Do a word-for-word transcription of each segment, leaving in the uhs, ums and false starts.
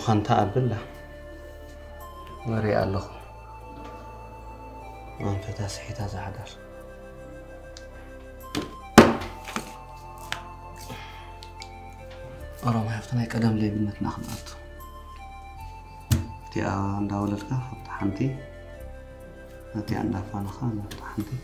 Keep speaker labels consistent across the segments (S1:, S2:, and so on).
S1: مخانتا أبلا وري الله من فتاس حيتا زعدر أرى ما يفتني قدم لي بنتنا خنات تي عند أولادك حنتي تي عند فانا خان حنتي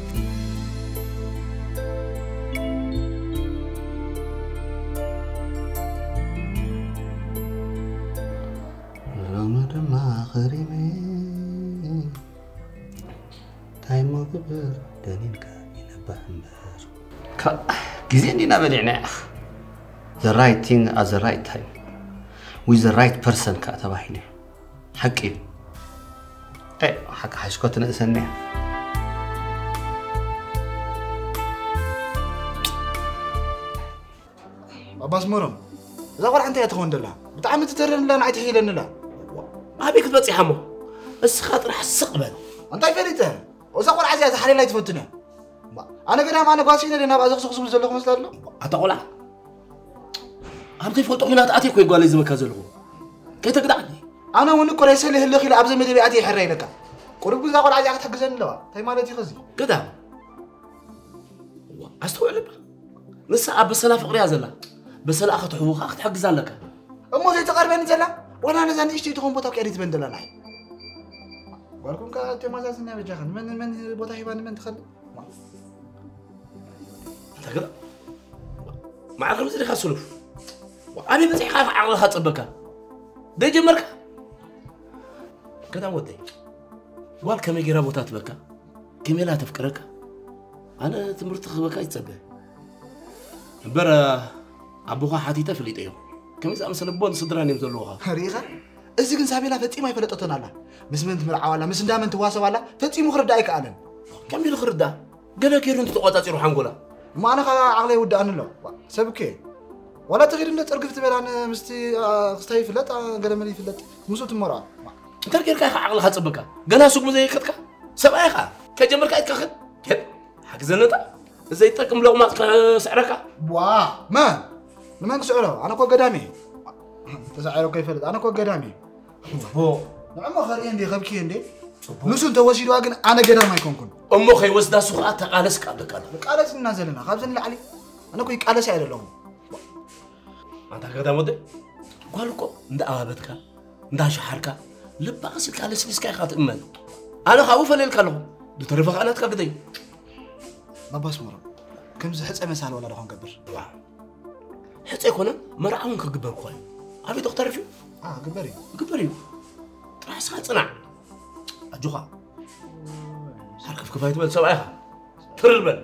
S1: لما دم غريمي تايم كبر دنينك ينبه مبهر كا جزيني نبلعنا the right thing at the right time with the right person كأتباهيني حقي ايه حق حشكوت نقسني
S2: أباس مرم إذا قول أنت يتخون دلها بتعمل تترن لنا عيد حيلنا لا
S3: ما بيك تبصي حمو بس خاطر حسقبل
S2: أنت يفريته وإذا قول عزيز حالي لا يتفوتنا أنا قلنا ما أنا قاسين اللي نبغى زخ زخ زلهم مثلا لا
S3: أتقولها أبغى يفوتوا هنا تأتي كوي قال لازم كذلهم كي تقدعني
S2: أنا وني كريس اللي هلا خيل أبزم اللي بيعطي حري لك قرب إذا قول عزيز تحجزن لا هاي مالتي خزي
S3: كده أستوعب لسه أبى سلا فقري هذا بس لا أخذ حقوق أخذ حق زلك
S2: أمو زي تقربين زلا ولا أنا زين إيش تيجون بطاق يريد بندلا لاي قالكم كأنت ما زالنا بجاهن من من بطاق يبان من تخلي
S3: أنت كده ما عرفت مزري خسلوف أبي بس يخاف على هاتبك ده جمرك كده ودي قال كم يجرا بوتات بك كم لا تفكرك أنا تمرت خبك يتسبه برا أبوها حتيته في الإيديو كم إذا أمثل بون صدراني مزلوها
S2: هريغة إذا كن سابيلا فتي ما يفلتطنا لا مس من تمرع ولا مس دام تواصل ولا فتي مخرج دايك أنا
S3: كم يلخرج ده قال كيرو أنت تقاطع تروح عنقولا
S2: ما أنا خا عقلي ود أنا لا سبكي ولا تغير إنك ترقف تبين أنا مستي استاي فلت قال ملي فلت مسوت مرة
S3: تركير كاي عقل حسبك قال سوق مزيكتك سبايخا كجمرك أتكخد كده حق زنتا زي تركم لو ما سعرك
S2: واه ما لما سعره أنا كو قدامي تسعره كيف فلت أنا كو قدامي
S3: هو
S2: نعم خارين دي خبكي عندي نسون توسيدو أجن أنا قدام ما يكون كن
S3: أمو خي وسدا سوقات تقالس قبلك أنا
S2: قالس النازلنا خابزن اللي علي أنا كوي قالس عيد لهم
S3: أنت كده مودي قالكو عند أبدك عند شحرك لبا قصيت قالس لسكاي خاط إمن أنا خاوف الليل كلهم بتعرف أنا تكبدي
S2: ما بس مرة كم زحت أمسال ولا رح نقبر
S3: حتى يكون مرعون كجبر خوي أبي دكتور فيه
S2: آه قبري
S3: قبري راح ساعة صنع أجوها حركة كفاية بس سواها ترلبل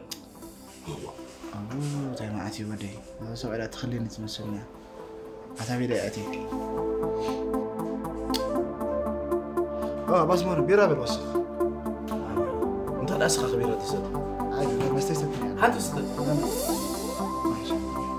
S2: أوه زي ما أتي ودي سوي لا تخليني تمثلنا أتابي لي أتي آه بس مرة بيرا بالوسخ
S3: أنت الأسخة خبيرة تصير
S2: عادي ما استيستني
S3: حد يستطيع
S2: ماشي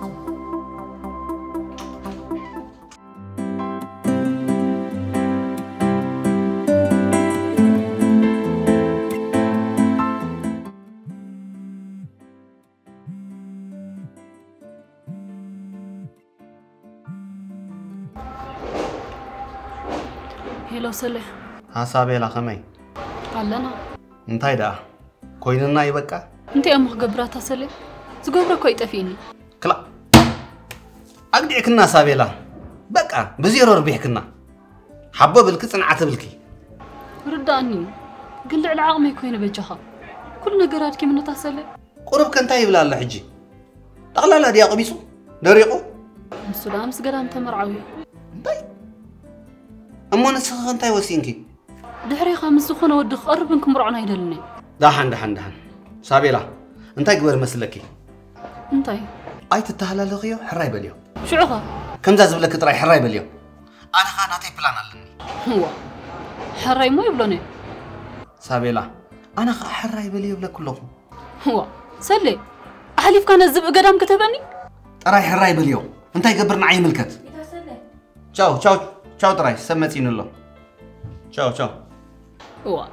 S4: هلو سلح
S1: حسابي لا خمي
S4: علنا
S1: انتي دا كويننا يبقى
S4: انت أمه قبراتها سلح زقبرة كوي تفيني
S1: كلا أقدي كنا سابيلا بقى بزيرو ربيح كنا حبة بالكسن عتبلكي
S4: رداني قل العاق ما يكون بجها كل نقرات كي من تسلح
S1: قرب كنتا يبلا الله حجي تغلا لا ديا قبيسو دريقو
S4: السلام سقرام تمرعوي
S1: طيب أما نسخ كنتا يوسينكي
S4: دحري خامس خونه ود قرب انكم مرعنا يدلني
S1: دحن دحن دحن سابيلا انتي قبر مسلكي
S4: انتي
S1: اي تتهلل غيو حراي بليو
S4: شعوها
S1: كم زاز بلك تراي حراي بليو انا خاناتي بلان علني
S4: هو حراي مو يبلوني
S1: سابيلا انا خ حراي بليو بلا كلهم
S4: هو سلي احليف كان الزب قدام كتبني
S1: تراي حراي بليو انتي قبرنا عي ملكت تشاو تشاو تشاو تراي سمتين الله تشاو تشاو
S4: هو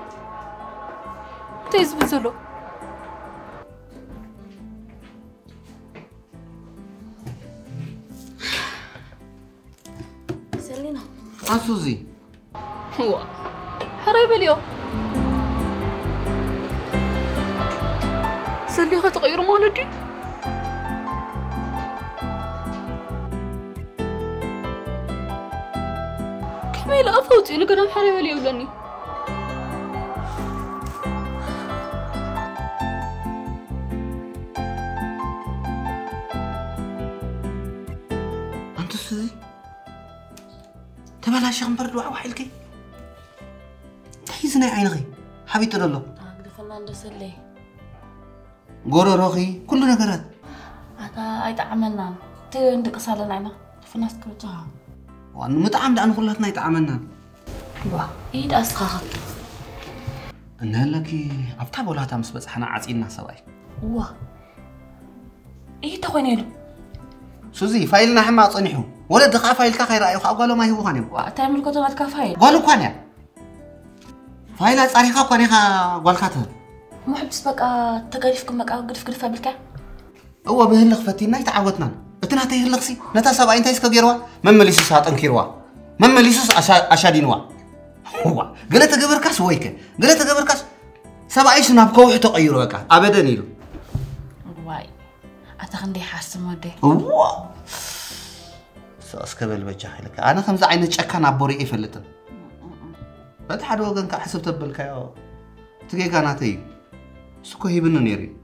S4: تيز بزلو
S1: عسوزي
S4: هو حري بليو سليخة تغير مالدي كميل أفوتي نقدر حري بليو لني
S1: أنت سوزي تبى لا شغل دعوة وحيلكي تحيزنا عينغي حبيت الله
S5: أقدر فنان دسلي
S1: غورو روخي كل نقرات
S5: أنا أيد عملنا تيجي عندك صار لنا فناس كرتها
S1: وأنا متعمد أن كلنا يتعاملنا
S5: واه إيد أسخاخ
S1: أنا لكي أبتعب ولا تامس بس إحنا عاطينا سواي
S5: واه إيه تخوني له
S1: سوزي فايلنا حما صنيحو ولا دقا فايل كا رأيو قالوا ما هو خانم
S5: وتعمل كتبات كفايل
S1: قالوا كانيا فايل صاريخا كانيخا قالكاته
S5: مو حبس بقى تقريفكم بقى قدف قدف بالكا
S1: هو بهلق فتينا يتعودنا اتنا تهلق سي نتا سبا انت اسك غيروا ممليسو ساطن كيروا ممليسو اشادينوا هو قلت غبركاس ويك قلت غبركاس سبا ايش نابكو وحتو قيروا بقى ابدا يلو
S5: واي اتخندي حاسس مودي
S1: هو ساسكبل بجا حيلك انا خمس عين تشكان ابوري يفلتن بتحد وغن كحسب تبلك يا تجي كاناتي سكو هيبن نيري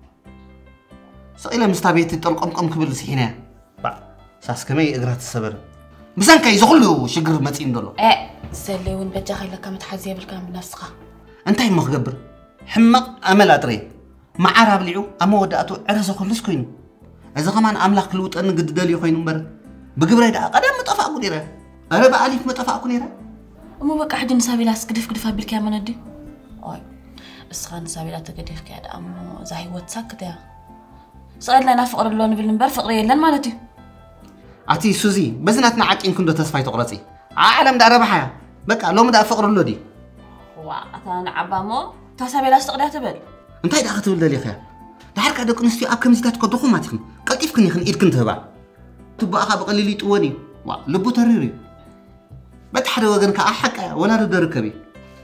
S1: سئله مستابيتي طلقمقم كبل سيحنا با ساسكمي اغرات السبر بزنكا يزخلو شجر متين دلو
S5: ايه سلي وين بجا خيلك متحزيه بالكام بنفسها
S1: انتي ما خبر حمق امل اطري مع عرب ليعو اما وداتو عرسو كلس كوين اذا كمان املاك لوطن قد دلي خوين امبر بقبره دا قدام مطفاقو ديره انا باليف مطفاقو ديره
S5: مو بقى حد نسابي لاس قدف قدف بالكام ندي اي اسخان نسابي لا تقدف كاد امو زي واتساك ده سؤال لنا فقر اللون بالنبر فقر يلن مالتي
S1: عتي سوزي بزناتنا عاقين كندو تسفاي تقرصي عالم دا ربحها بقى لو مدا فقر اللودي
S5: وا اتا نعبامو تسابي لا استقدها تبل
S1: انتي دا تقول لي خير دحرك دق نستي اب كمزيتات كدخو ماتكم قلطيفكن يخن ايدكن تبع تبقى بقليل يطوني وا لبو تريري بتحد وغن كا حق ولا دركبي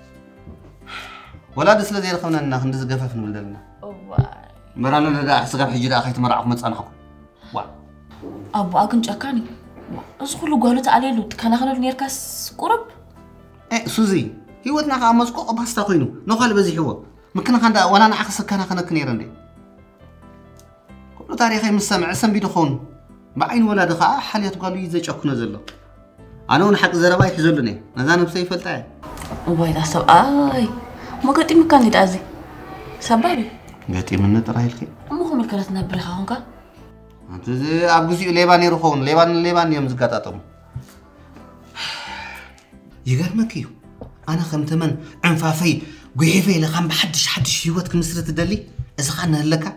S1: ولا دس لزي رخمنا ان خندز غفف نبلدلنا
S5: واي
S1: مرالنا دا حساب حجي دا اخيت مرعق مصنحكم وا
S5: ابو اكن جاكاني اسخلو غالت عليلو تكناخلو نيركاس قرب
S1: ايه سوزي هيوتنا خا مسقو باستا خوينو نخال بزي هو مكنا خندا ولا انا اخس كنا خنك نيرندي كل تاريخي مسمع سم بيدخون بعين ولا دخا حليت قالوا يزي چكنا زلو انا ون حق زربا يحزلني نزان بسي فلطاي
S5: واي دا سب اي ما قدي مكان دازي سبابي
S1: قتي من ترايلكي
S5: مو هم الكلات نبري خونكا
S1: انت زي ابغزي ليبان يرخون ليبان ليبان يوم زقاطاتهم يغرمك انا خمتمن عنفافي غيفي لخم بحدش حدش هيوتك مسرت دلي اذا خانا لك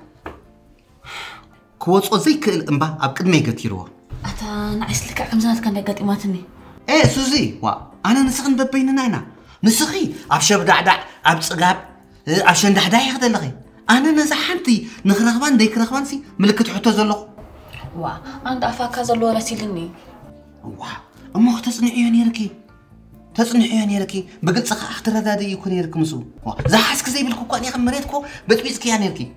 S1: كوصو زي كل امبا اب قدمي قتيروا
S5: اتا نعيس لك عمزات كان يقطيماتني
S1: ايه سوزي وا انا نسخن ببيننا هنا نسخي اب شبدعدع اب صقاب اب شندحداي يخدلخي انا نزحنتي نخرخبان ديك رخبانسي ملكت حتو زلخ
S5: وا عند افاكا زلو راسيلني
S1: وا امو تصنعي نيركي تصنعي نيركي بقلص اختردادي يكون يرك مسو وا زحسك زي بالكو كان يخمريتكو بتبيسك يا نيركي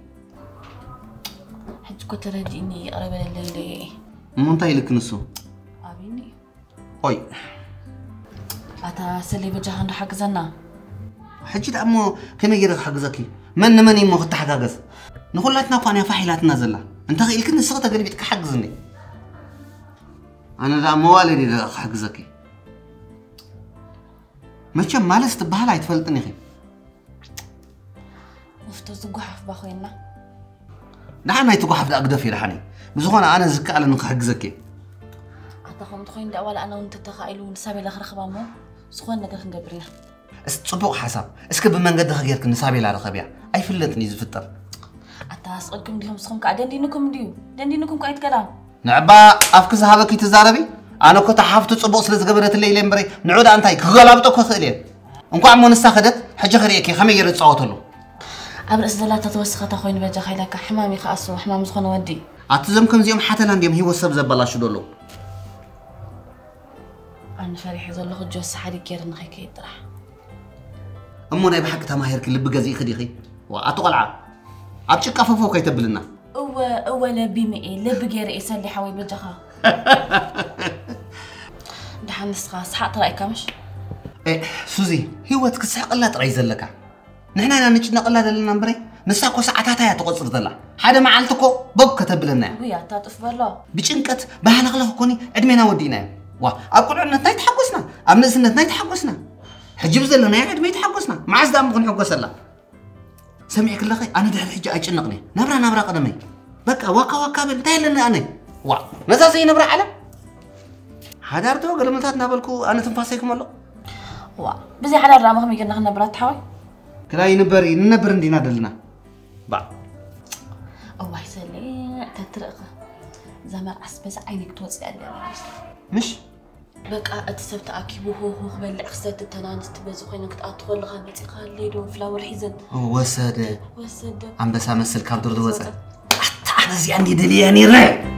S5: حج كنت رديني قرب الليل
S1: مونتاي لك نسو
S5: ابيني
S1: اوي
S5: اتا سلي بجاه عند حق زنا
S1: حجي دمو كما يرك حق زكي من من يمو تحقاقز نخلاتنا كان فاحلاتنا زلا انت غير كن الصوت قريبك حقزني انا دا موالدي دا حق زكي ماشي مالست بحال يتفلطني خي
S5: مفتو زغحف باخوينا
S1: نعم هي تقحف دا اقدفي رحني بزغنا انا زك على نك حق زكي
S5: اتخم تخوين دا ولا انا وانت تخايلو نسابي لا خرخبامو سخون نغير نغبرينا
S1: صبوق حساب اسك بمنقد غيرك نسابي لا رخبيع اي فلتني زفتر
S5: اتاس قدكم ديهم سخون قاعدين دينكم ديو دندينكم قايت كلام
S1: نعبا افك زهابك تزاربي انا كنت حافظ صبوق سلاز غبرت الليل امبري نعود انتي كغلابطو كخيلين انكو مو نستاخدت حجه خريكي خمير تصاوتلو
S5: ابرس زلات توسخه تخوين بجا خيلك حمامي خاصو حمام زخون ودي
S1: اتزم كم زيوم حتى لانديم هي وسب زبلاش دولو
S5: انا فريح زلخ جوس حري كير نخيك يطرح
S1: أمو ناي بحق تماهيرك اللي بجازي خديخي وأتقلع أبشك أفوفو كي تبلنا
S5: هو هو لبي مئي لبي غير يسلي حوي بجخا دحن نسخة صحة رأيك مش
S1: إيه سوزي هيوتك سحق الله ترى يزلك نحنا نجي نقول هذا اللي نمبري نساكو ساعتها يا تقصر ذلا هذا ما عالتكو بق كتب لنا
S5: ويا تاطف بالله
S1: بچنكت بهنغله كوني ادمينا ودينا وا اقول عنا ناي تحقسنا امنسنا ناي تحقسنا حجب زلنا يا ادمي تحقسنا ما عزدا مخن يحقسلا سمعك لخي انا دحر حجه اجنقني نبره نبره قدمي بقى وكا وكا بنتاي لنا انا وا نزازي نبره على حدارتو قلمتات نابلكو انا تنفاسيكم الله
S5: وا بزي حدا رامهم يقلنا نبرات حوي
S1: كلا ينبري ننبر ندينا دلنا با
S5: الله يسلي تترق زمان عسبس عينك توصي عليها
S1: مش
S5: بقى اتسبت اكيبو هو هو بلع خسات التنانس تبزو خينك تاطول لها متيقا ليدو فلاور حيزن
S1: وسد
S5: وسد
S1: عم بس امثل كابدر دوصه حتى انا زي عندي دلياني راه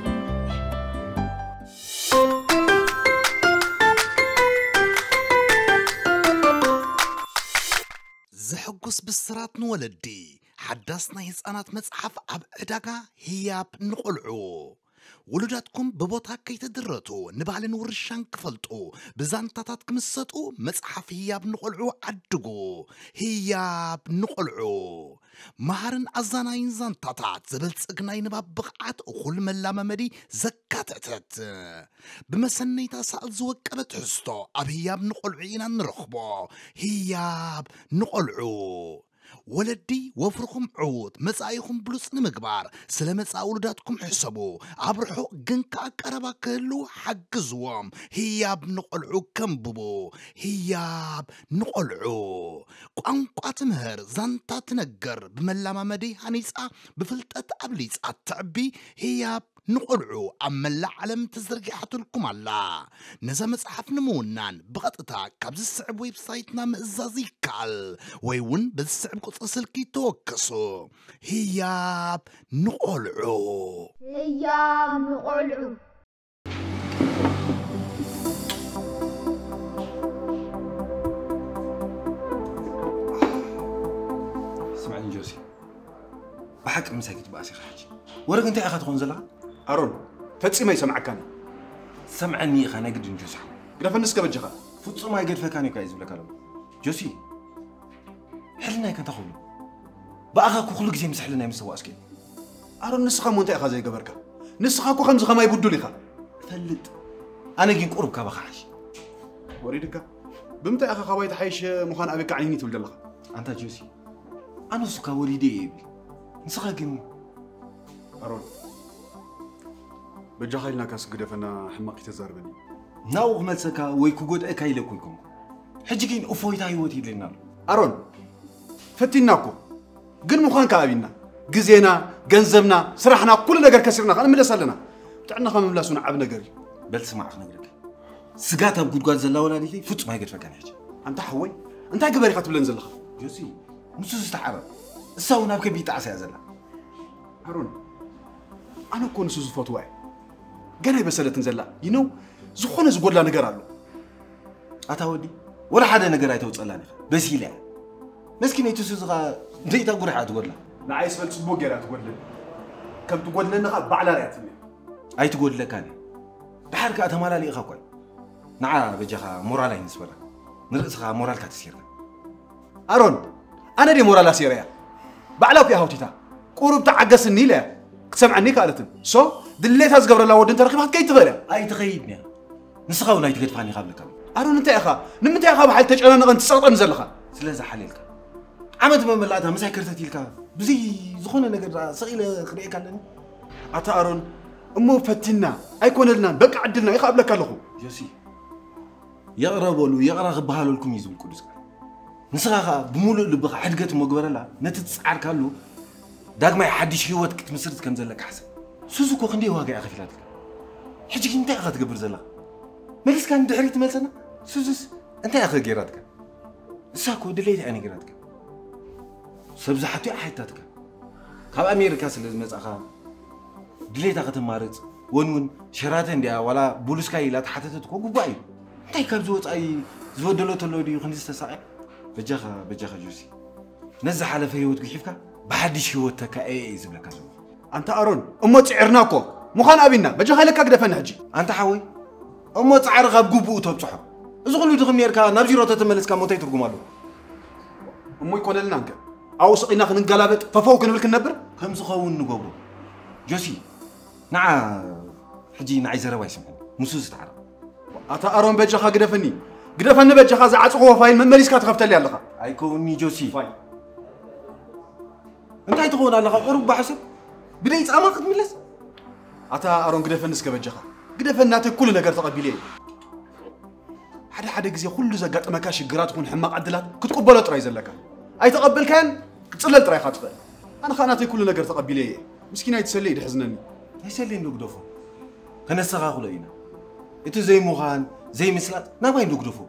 S2: زحقس بالسرات نولدي حدثنا يسأنات مصحف عب عداقا هياب نقلعو ولداتكم ببوتا كي تدرتو نبالن ورشان كفلتو بزانتاتات كمسطو مصحف هياب نقلعو عدقو هياب نقلعو مهارن أزاناين زانتاتات زبلت سقناي نباب بقعات وخل ملامة مدي زكاتتت بمسنيتا سأل زوكبت حستو أب هياب نقلعينا نرخبو هياب نقلعو ولدي وفركم عود مسايكم بلوس نمقبار سلامت أولادكم حسبوا عبرحو جنكا كربا كلو حقزوام هياب نقلعو كمببو هياب نقلعو قانقات مهر زانتا تنقر بملاما مدي هنيسا بفلتت أبليس التعبي هياب نقلعو أما العالم تزرقحة لكم الله نزا مصحف نمونان بغطتا كابز السعب ويب سايتنا مئزازي كال ويون بالسعب قصة سلكي توكسو هياب نقلعو
S6: هياب نقلعو
S7: اسمعني جوسي بحق مساكت باسي خاجي ورق انت اخذ تكون زلها
S8: أرون فتسي ما يسمعك كان
S7: سمعني خانا قد نجوسي
S8: قرف الناس كبجها
S7: فتصو ما يقد فكاني كايز بلا كلام جوسي حلنا كان تاخذ باخاكو كل شيء مسحلنا يمسوا اسكي
S8: أرون نسخة مو انت اخذ زي قبرك نسخة كو خمسة ما يبدو لي
S7: فلت انا جي قرب كبا خاش
S8: وريدك بمتى اخا خويت حيش مخان ابيك عيني تولد لها
S7: انت جوسي انا سكا وليدي نسخة جن
S8: أرون بجاهلنا كاس قدفنا حماق تزاربني
S7: ناو ملسكا ويكو قد اكاي لكم حجيكين افويتا يوتي لنا
S8: أرون فتيناكو قل مخان كابينا جزينا جنزمنا سرحنا كل نجار كسرنا أنا ملص لنا تعنا خم ملاسون عبنا جري
S7: بل سمع خنا نقولك سقاطها بقول قال زلا ولا لي فوت ما يقدر فكان حاجه
S8: أنت حوي أنت قبري خاطب لنزلها
S7: جوسي مسوس استحرب الساونا بكبي تعس يا زلا
S8: هارون أنا كون سوز فوتواي جانا بسالة تنزل ينو زخونة زقول لا نجار له
S7: أتاودي ولا حدا نجار يتوصلني بس يلا مسكين يتوسز غا زي تقول حد تقول له
S8: لا عايز بس بوجي لا تقول له كم تقول لنا بعلا راتني
S7: أي تقول لك أنا بحرك أتمالى لي أخوي نعم بجها مورال ينسبة نرقصها مورال كتسير
S8: أرون أنا دي مورال سيريا بعلاك يا هوتيتا قرب تعجس النيلة سمعني قالتن سو دليت هز قبر الله ودن ترخيبات كي تغير
S7: أي تغيبني نسخة ولا يتغير فاني قبلك
S8: أرون أنت يا أخا نم أنت يا أخا بحال تجعلنا نغن تسقط نزلها
S7: سلازة حليلك عمد ما ملاتها مسح كرتتي لك بزي زخونة نقدر صغيرة خريك علني
S8: أتا أرون أمو فتنا أيكون لنا بقى عدلنا يخا قبلك له
S7: جوسي يقربوا له يقرب بحاله لكم يزول كودس نسخة بمولو اللي بقى حدقت مقبرة لا نتتسعر كله داك ما يحدش هوت كنت مسرت كم زلك حسن سوزوكو خندي واقع أخي فلاتك حجي أنت أخذ تقبر زلا مليس كان دحريت ملسنا سوزوس أنت أخذ جيراتك ساكو دليت أنا جيراتك سبز حتى حياتك خاب أمريكا سلز أخا دليت أخذ مارس ون ون شراتن ديا ولا بولس كاي لا تحتتك وقباي እንታይ ካብ ዝወፃኢ ዝወደሎ ተሎ ድዩ ክንዲ ዝተሳቀ በጃኻ በጃኻ ጆሲ ነዚ ሓለፈ ህይወት ግሒፍካ ብሓድሽ ህይወት ተካኤ ዝብለካ ዘሎ
S8: أنت أرون أمو تعرناكو مخان أبينا بجا لك أقدر فنحجي
S7: أنت حوي أمو تعر غاب جوبو تبصحه زغلو دغم يركا نبجي روتا تملس كا موتاي ترغمالو
S8: أمو يكون لنا نك أو سقينا خن نقلابت ففوق نلك النبر
S7: كم زخون نغبرو جوسي نع حجي نعي زرا يسمعني مسوس تعرف
S8: أنت أرون بجا أقدر فني قدر فن بجا خاز عصقوا فاين من مريس كاتخفت لي الله
S7: أيكوني جوسي فاين أنت هتقول على قرب بحسب بديت أماك تملس
S8: أتا أرون قدر فنس كبجخا قدر فنات كل نجار تقبليه حدا حدا جزي كل زقات مكاش جرات كون حماق عدلات كتقبلت رايز لك أي تقبل كان تصلت راي خاطفه أنا خاناتي كل نجار تقبليه مسكين هاي تسلي يحزنني
S7: يسلي نقدفو أنا الصغار لينا إنتو زي مغان زي مسلات نبغي نقدفو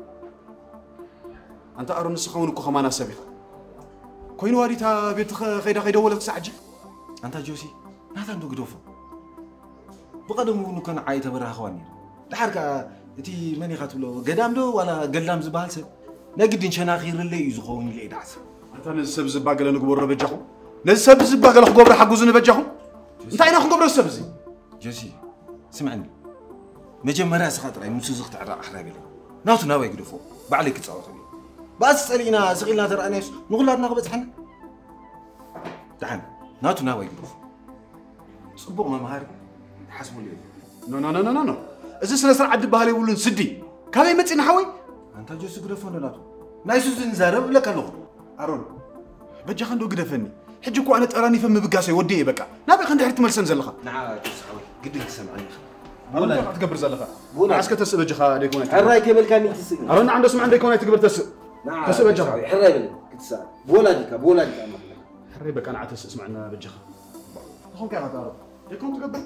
S8: أنت أرون السخونكو خمانة سابقة كوين واريتا بيت خيدا خيدا ولا تسعجي
S7: أنت جوسي هذا نقدفو بقدم نكون عايته برا خواني الحركة تي ماني خاتلو قدام دو ولا قدام زبال سب نقدين شناخير اللي يزخوني اللي دعس
S8: أنت نسب زباقة لنقبر بجاهم نسب زباقة لنقبر حقوزنا بجاهم أنت عينا خنقبر السبزي
S7: جوسي سمعني مجمرة سخاطر أي مسوزخ تعرق أحرابي له ناوتو ناوي يقدفو بعليك تصاوتني بس سألينا سغيلنا ترى أنا نقولنا نقبض حنا دعم ناوتو ناوي يقدفو صبوق ما مهاري حسبوا لي
S8: نو نو نو نو نو إذا سنسرع عد بهالي يقولون سدي كم يمتين حوي
S7: أنت جوسي قدفون ولا لا نايسوس نزارب لك الله
S8: أرون بجا خندو قدفني حجكو أنا تراني فم بقاسي ودي بقى نبي خندي حرت ملسن زلخا
S7: نعم جوسي حوي قد سمعني
S8: ولا تقبر زلخا ولا عسكت تسب جخا ديكون
S7: الراي كبل كان يتسق
S8: أرون عنده سمع عندك كون تقبر تسب
S7: نعم
S8: تسب جخا
S7: حراي بل كتسال بولا ديك بولا ديك
S8: حراي بك أنا عتس اسمعنا بجخا هون كان هذا يكون تقبل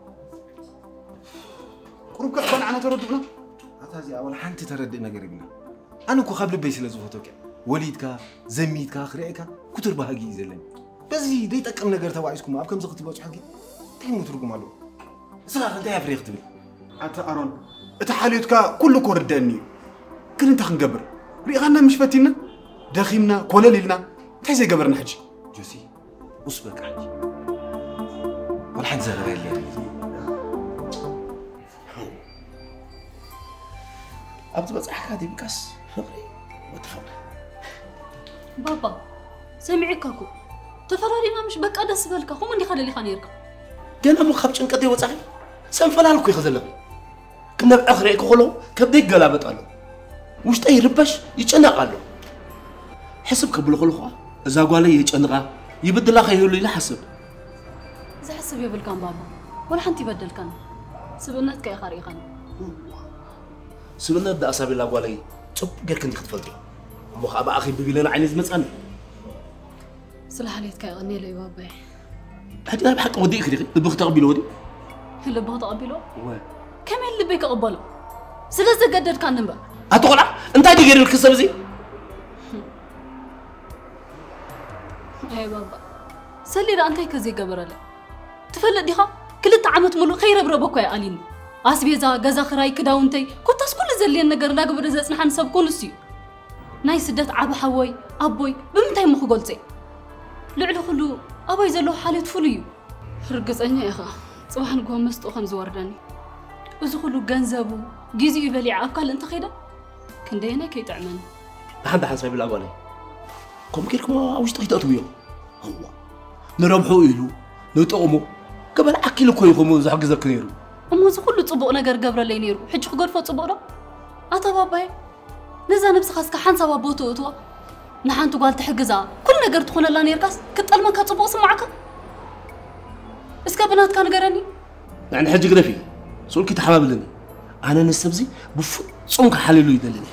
S8: قرب كأبان عنا تردنا
S7: هذا أول حنت تردنا قريبنا أنا كو خبل بيس لزوجتك وليدك زميتك خريعك كتر بهاجي زلني بس هي ديتك أم نجار تواعيسكم أبكم زغت بوش حقي تهم تركم على صراحة أنت يا فريق تبي
S8: أنت أرون تحاليتك كله كوردني كل أنت خنقبر ريغنا مش فاتينا داخلنا كولالنا تحسي قبرنا حجي
S7: جوسي أصبك حجي والحين زغر اللي أبد بس أحكي بكاس فقري وتفقري
S4: بابا سمعك أكو تفرارينا مش بك أدس بالك هم اللي خلي اللي خنيرك
S3: جانا مو خبش انقضي وصحي سنفلالكو يخزل كنا بآخرك خلو كبديك قلابت قالو وش تاي ربش يتشنق قالو حسب كبلو خلو إذا قال لي يتشنق يبدل أخي يقول لي حسب
S4: إذا حسب يبل كان بابا ولا حنتي بدل كان سبنتك يا خاريخان
S3: سبنا بدأ أسابي الله قال لي شوف غير كنت خطفلتي مو خاب أخي بيقول لنا عيني زمتسأني
S4: صلاح عليك يا غني لي بابا
S3: هدي أنا بحق ودي أخري تبغى تقبله ودي
S4: اللي بغى تقبله
S3: وين
S4: كم اللي بيك أقبله سلسة قدر كان نبأ
S3: أتوقع أنت هدي غير الكسب زي
S4: أي بابا سلي لا أنت كزي قبر له تفلت ديها كل تعمت ملو خير بربك يا ألين أسبيزا جزا خراي كده وانتي كنت أسكول زلين نجار لا قبر زي نحن سبكون السيو ناي سدت عب حوي أبوي بمتى مخ قلتي لعلو خلو أبوي زلو حالة فليو رجز أني يا أخا صباح نقوم مست أخن زورداني وزو خلو جنزبو جيزي يبلي عقل أنت خيدا كندينا كي تعمل
S3: لحد حسب بالله قال لي كم كيركم وش تغيتوا بيو هو نربحوا إلو نتقوموا قبل أكل كويكم وزحق زكنيرو
S4: أما زو كله صبوا نجار قبر اللي نيرو حج خجر فوت صبورا أتا باباي نزا نفس خاصك حن سوا بوتو أتوا نحن تقول تحجزا كل نجار تخون الله نيركاس كنت ألما كتصبوا سمعك إسكا بنات كان جراني
S3: يعني حج قرفي سؤال كي تحمل لنا أنا نستبزي بفوت صنك حللو يدلني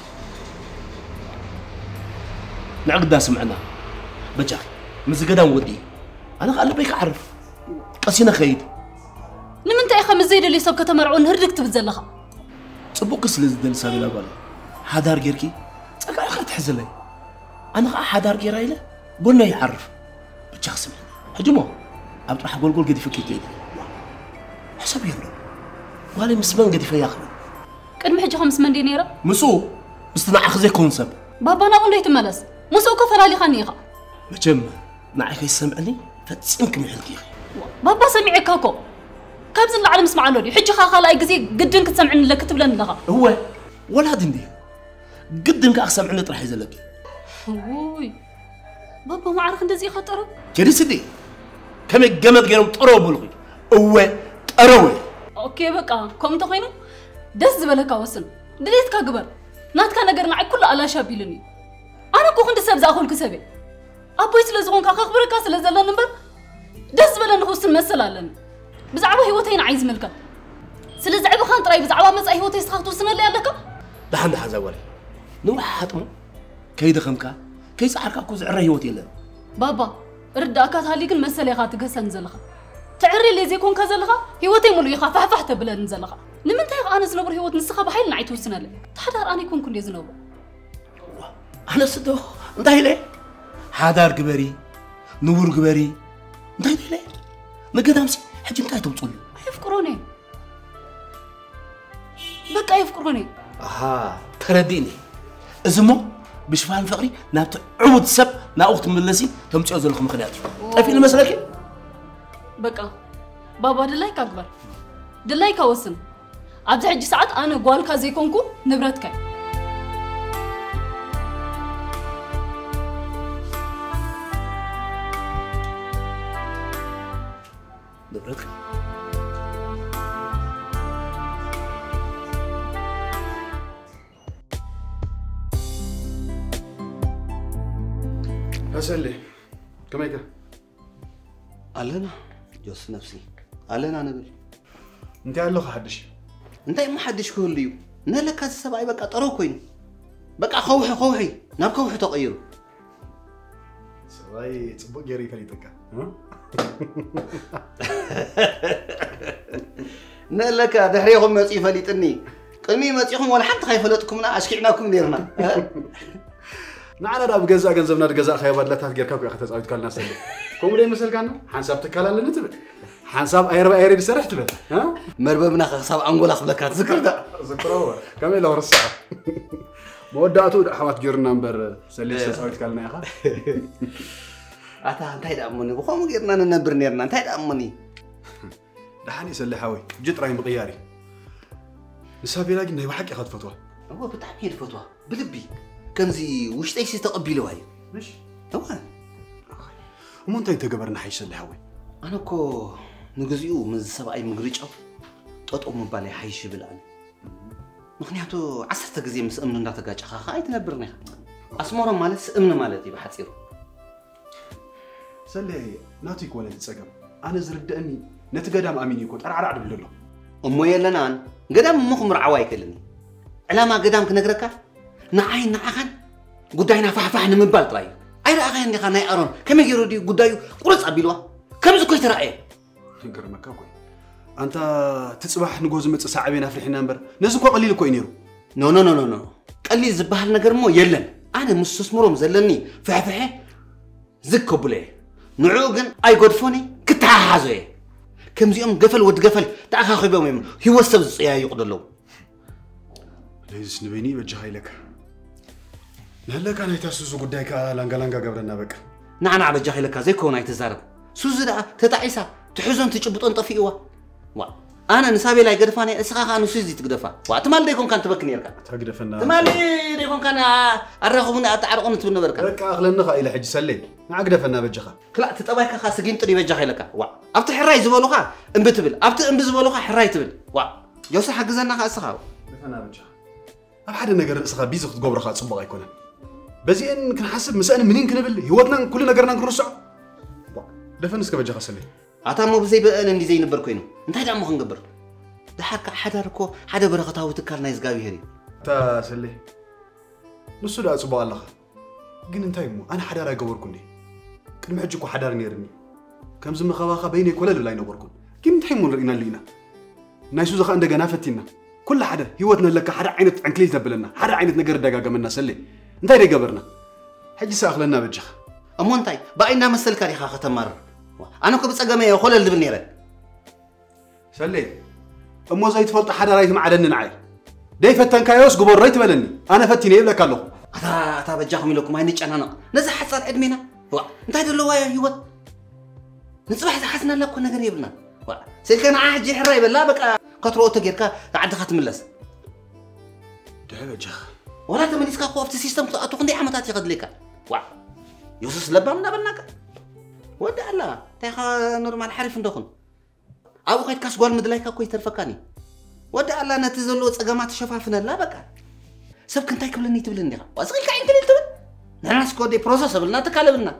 S3: نعقد داس معنا بجاي مزقدان ودي أنا قال بيك أعرف قسينا خيد
S4: لمن أنت يا خمس زيد اللي سبك تمرعون هردك تبزلها
S3: صبوك سلزدن سابي لا قال حدار جيركي تقع أخي تحزن لي أنا حدار جيرايله قلنا يعرف بجاي سمع هجمه أبد راح أقول قول قدي فكي كيد حسب يلا ولا مسبان قدي في ياخذ
S4: قدم حجي خمس من دينيرا
S3: مسو مستنع أخذ يكون سب
S4: بابا أنا أقول له يتملس مسو كفر علي خنيخة
S3: مجمع معك يسمعني فتسمكم حلقي
S4: بابا سمعك كاكو كابز اللي على مسمع له حجي خا لا يجزي قدن كتسمعني لك كتبلن لها
S3: هو ولا دندي قدن كأسمعني طرح يزلك
S4: وي بابا ما عارف اندزي خطره
S3: كده سدي كم الجمد جرم طرو بلغي هو طروي
S4: اوكي بقى كم تخينو دز بلك وسن دليت كغبر ناتكا نغر نعي كل على شابيلني انا كو خند سبز اخول كسبي ابوي سلازون كا خبرك سلازلن نمبر دز بلن خوسن مسلالن بزعبه هيوتين عايز ملكه سلازعبه خان طراي بزعبه مص هيوتي استخطو سنه اللي عندك
S3: دحن حزوري نروح حطمه كيد خمكا كي صحركا كو زعر هيوتي له
S4: بابا رداكات هاليك مسلي خا تغسن زلخه تعري لي زيكون كزلخه هيوتي مولو يخا فحفح تبلن زلخه نمنتاي انا زنبر هيوت نسخه بحيل نعيت وسنله تحدار اني كون كل زنبر
S3: انا صدو انتي لي حدار قبري نور قبري انتي لي نقدامسي حجي انتي توصل
S4: يفكروني بقى يفكروني
S3: اها ترديني ازمو بشفان فقري نابت عود سب نا اخت ملسي تمصيو زلكم مخنيات طفي المسلكي
S4: بقى بابا دلاي كاكبر دلاي كوسن ابز حجي ساعات انا غوالكا زيكونكو نبرتك
S3: نبرتك
S8: أسألي كم هيك؟
S1: علينا جوس نفسي علينا نبل
S8: أنت على حدش
S1: أنت ما حدش كل يوم نلك هذا السبعي بقى طرو كوين بقى خوحي خوحي ناب خوحي تغيره
S8: سبعي تصبق جري فريتك ها؟
S1: نلك دحريهم مسي فليتني قلمي مسيهم ولا حتى خايفلتكم أشكعناكم نيرنا
S8: نعنا راب جزاء جنزبنا الجزاء خيبات لا تهجر كوكو أخذ تزاويد كل ناس اللي كم ليه مثل كانوا حنساب تكلم لنا تبل حنساب أيرب أيرب بسرعة تبل ها
S1: مرببنا خصاب أنقول أخبلك ذكر ده
S8: ذكره كم إلى ورا الساعة موداتو حوات جرنا نمبر سلسلة تزاويد كلنا يا أخا
S1: أتا أنت هيدا أمني بخوم جرنا ننبر نيرنا أنت هيدا أمني
S8: دحاني سلي حوي جيت راي مغياري نسابي لاقي إنه يوحك أخذ فتوى
S1: هو بتعمل الفتوى بلبي كنزي وش تيجي تقبله هاي
S8: مش
S1: هو
S8: ومن أنت تجبرنا حيش اللي هوي
S1: أنا كو نجزيو من السبعي مغريج أو تطقم بالي حيش بالآن مخنياتو عصرت جزية مس أمن ندا تجاج خا هاي تنبرني أسمره مالس أمن مالتي بحصيره
S8: سلي ناتيك ولا تسجم أنا زرد أني نتقدم أمين يكون أنا عرعد بالله
S1: أمو يلنا قدام مخمر عواي كلني علامة قدام كنقرك نعين نعخن قداينا فحفح نمبال طراي أي رأي عندي خناي أرون كم يجرو دي قدايو قرص أبيلوا كم زكوي ترى
S8: تنكر مكاكوي أنت تصبح نجوز مت ساعبين في الحين نمبر نزكوا قليل كوي نيرو
S1: نو نو نو نو قليل زبها النجر مو يلن أنا مستثمرهم زلني فحفحه زكوا بليه نعوجن أي قدفوني كتها هذا كم زيهم قفل ود قفل تأخذ خبيهم يم هو السبز يا يقدرلو
S8: ليش نبيني بجهاي لك هلا كان يتاسسو قدايك لانغا لانغا قبلنا بك
S1: نعم على جهاي لك زي كون يتزارب سوز دا تتعيسا تحزن تجبطون طفيوا وا انا نسابي لا يقدفاني اسخا انو سوزي تقدفا وقت مال ديكون كان تبكني يركا
S8: تقدفنا
S1: مالي ديكون كان ارخم اتعرقون تبنبركا
S8: لك اغلى نخا الى حج سلي نعقدفنا بجخا
S1: لا تطبايك خاص جين طري بجهاي لك وا ابت حراي زبلوخا امبتبل ابت امب زبلوخا حراي تبل وا يوسح حجزنا خاصها
S8: دفنا بجخا اب حدا نغير اسخا بيزو تغبرخا صبغ يكون بزي ان كنحسب مسألة منين كنبل هيوتنا كل نغرنا نرصع دفنس كبجخا سلي
S1: عطامو بزي بقال اللي زي نبر كوينو انت هدا مو خنقبر دحك حدا ركو حدا برغتاو تكالنا يزغاوي هري
S8: تا سلي نسو دا صبا الله ግን እንታይ ሞ ኣነ ሓዳር ኣይገበርኩኒ ቅድሚ ሕጂ እኮ ሓዳር ነይርኒ ከምዚ ምኸባኻ በይነይ ኮለል ብላ ኣይነበርኩን ግን እንታይ ሞ ንሪእና ኣለና ናይ ሱዚ ኸ እንደገና ፈቲና ኩሉ ሓደ ህይወት ነለካ ሓደ ዓይነት ዕንክሊል ተብለና ሓደ ዓይነት ነገር ደጋገመና ሰለ እንታይ ደይ ገበርና ሕጂ ሰኣኽለና በጅኻ
S1: እሞ እንታይ ባይና መሰልካ ዲኻ ከተማርር ኣነ እኮ ብፀገመ ኮለል ዝብል ነይረ
S8: ሰለ እሞ ዘይትፈልጦ ሓዳር ኣይትማዓደኒ ንዓይ داي فتن كايوس قبر ريت بلني أنا فتني يبلك الله
S1: أتا أتا بجاهم لكم هاي نيجي أنا نزح حصل أدمينا وا أنت هذا اللي ويا هيوت نصبح حسنا لك كنا قريبنا وا سلكنا عهد جي حراي بلا بقى قطرو تجيرك قعد خات ملس
S8: ده بجخ
S1: ولا تمنيس كا قوفت سيستم أتو خندي حمتات يقد لك وا يوسف لبامنا بناك ودع الله تاخا نورمال حرف ندخن أبو قيد كاس قول مدلايكا كوي ترفكاني ودع الله نتزلو صقامات شفافنا لا بقى سب كنت يكبلني تبلني واسقيك عين كل تبل ناس كودي بروسس بلنا تكالبنا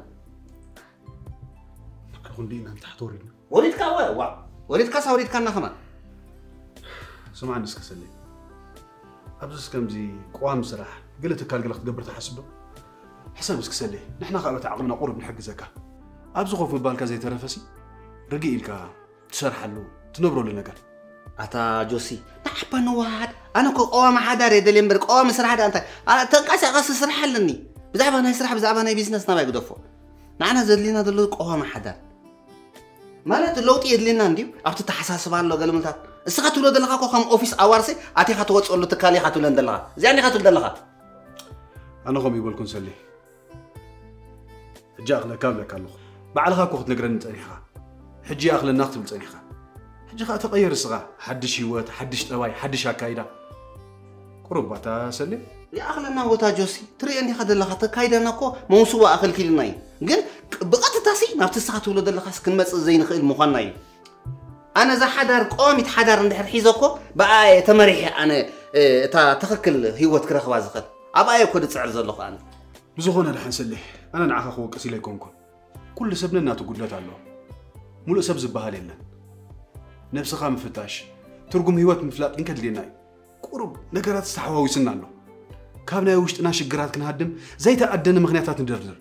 S8: خندينا انت حضورنا
S1: وليد كا وا وليد كا وليد كان كمان
S8: سمع نسك سلي ابزس كمزي قوام سراح قلت كال قلت تقبر تحسبه حسن بس كسلي نحن خابت عقلنا قرب من حق زكاه ابز خوف بالك زي ترفسي رقي لك تشرح له تنبروا لنا قال
S1: أتا جوسي نحب نواد أنا كو قوام حدا ريد اللي مبرك قوام سرح هذا أنت أنا تنقاس أقص سرح لني بزعب أنا يسرح بزعب أنا بيزنس نبى يقدفه نحن زلينا دلو قوام حدا مالت اللوت يدلنا نديو أبتو تحساس بان لو قالوا ملتات السخاتو لو دلها كو خم أوفيس أوارسي أتي خاتو واتس أولو تكالي خاتو لن دلها زياني خاتو دلها
S8: أنا خم يقولكم سلي حجي أخلا كاملة كالو بعلها كوخت نقرن نتانيخا حجي أخلا الناقت بتانيخا حجي خا تغير الصغا حدش هيوات حدش تواي حدش هكايدا قرباتا سلي
S1: يا أخلنا وتا جوسي تري أني خد الله خط كايدا نكو موسوا أخل كيلناي قل بقت تاسي نفس الساعة ولد الله خاص كن مس زين خيل مخناي أنا ذا حدار قومي حدار عند حرحيزكو بقى تمريح أنا تا تخكل هيوات كره خوازخت أبقى يكون تسعر زلخ أنا
S8: بزخونا رح نسلي أنا نعخ أخوك أسيل يكونكم كل سبنا ناتو قدلت على ملو سب زبها لنا نفس خام فتاش ترجم هيوات مفلاط إنك دليناي قرب نقرات استحواوي سنة له كابنا يوشت ناش الجرات كنهدم زي تقدنا مغنياتات ندردر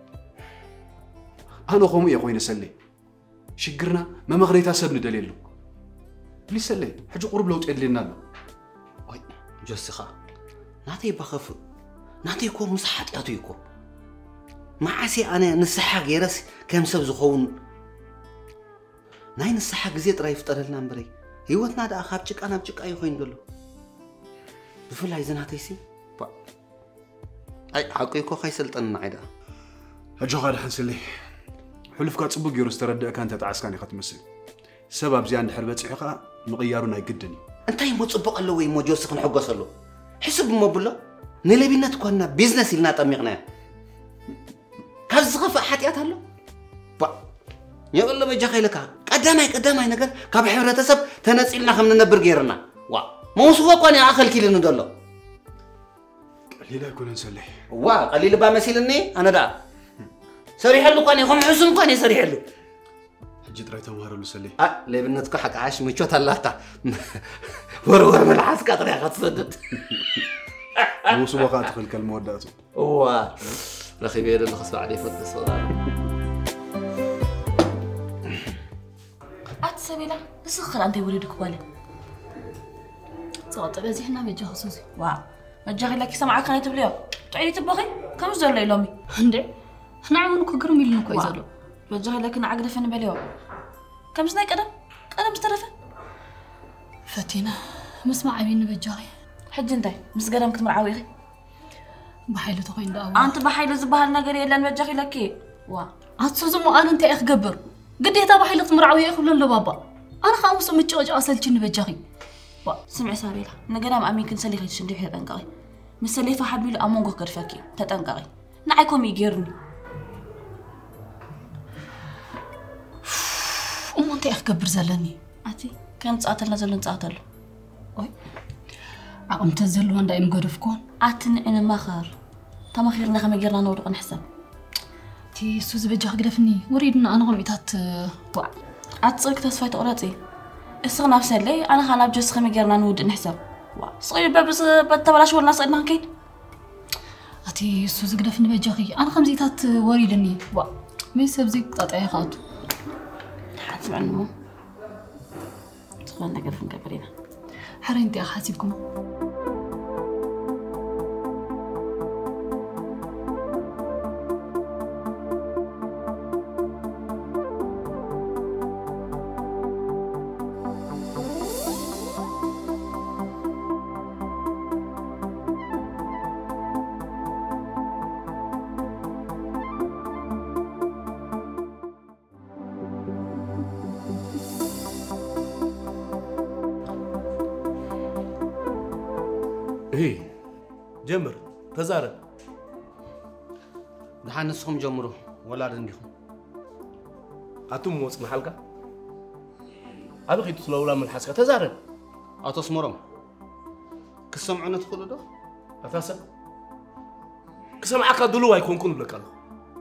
S8: أنا قومي يا خوينا سلي شجرنا ما مغنيتها سبنا دليله لي سلي حاجة قرب لو تقول لنا له
S1: وي جوسخا ناتي بخف ناتي يكون مسحات ياتو يكون ما عسي أنا نسحق يرس كم سب زخون ناي نسحق زيت راي يفطر لنا مبري هيوتنا دا أخابتك أنا بتك أي خوين دلو بفلا إذا ناتيسي با أي حقيقة خي سلطان عيدا
S8: هجو غاد حنسلي حلف كات صبق يورس تردأ كانت تعسكاني ختمسل سبب زيان حربت صحيقة نغيرنا يقدني
S1: أنت يموت صبق الله ويمو جوسخ نحقص له حسب ما بلا نلبينا تكوننا بيزنس لنا تميقنا كاز زغف حاتيات هلو با يقول له بيجا خيلك قدامي قدامي نقول كاب حبرتسب تنصيلنا خمن نبر غيرنا وا موسوا كون يا اخل كيلو ندلو
S8: قليل يكون نسلي
S1: وا قليل با مسيلني انا دا سريح له كون يخم حسن كون يسريح له
S8: حجي تراي تمهر له سلي
S1: اه لبنتك حق عاش مشوت اللهتا ورور من العسكر طريقه تصدد
S8: موسوا وقات خل كلمه وداته
S1: وا رخي بيد اللي خص عليه فد الصغار
S5: أتسبيلا نسخر أنت يوريدك بالي
S4: صوت بزي حنا بيجي خصوصي
S5: واو مجاغي لك سمعك أنا تبليو تعيدي تبغي كم زول ليلومي
S4: هندي حنا عمون كقرم يلنا كويزلو
S5: مجاغي لك نعقد فين بليو كم سنة قدم قدم مسترفة
S4: فتينا مسمع عبين بجاغي
S5: حج انتي مس قدم كنت مرعاوي
S4: بحيلو تخوين داو
S5: أنت بحيلو زبها النقري إلا مجاغي لك واو
S4: عطسو زمو أنا أنت أخ قبر قديتا بحيلو تمرعاوي يخلون لبابا أنا خامس متجوج أصل جن بجاغي
S5: سمع سابيلا نقدام أمين كن سلي خيش ندي حيل أنقاي مسلي فحبيل أمونغو كرفاكي تتنقاي نعيكم يجيرني
S4: أم أنت أخ قبر زلني
S5: أتي كانت ساعتنا زلن ساعتنا
S4: أي عم تزلوا عند أم قرفكون
S5: أتن أنا ما خير تما خيرنا خم يجيرنا نور نحسب
S4: تي سوز بجاه قرفني وريدنا أنا غميتات طوع
S5: أتصير تصفي تقرأتي الصغ نفسه لي أنا خلنا بجوز خم يجيرنا نود نحسب صغير بس بتبلاش ولا صيد ما كين
S4: أتي سوز قرفني بجاهي أنا خمزيتات وريدني وا مي سبزيك تطعي خاطو
S5: حاسب عنه تخلنا قرفن قبرينا
S4: حرينتي أحاسبكم
S3: إيه جمر تزارب
S1: دحانسهم جمرو ولا رنديهم
S3: أتم موس محلك أبي خيط سلولا من حسك تزارب
S1: أتصمرهم كسمعنا تدخلوا ده
S3: أتاسا كسمعك دلوا يكون كن لك الله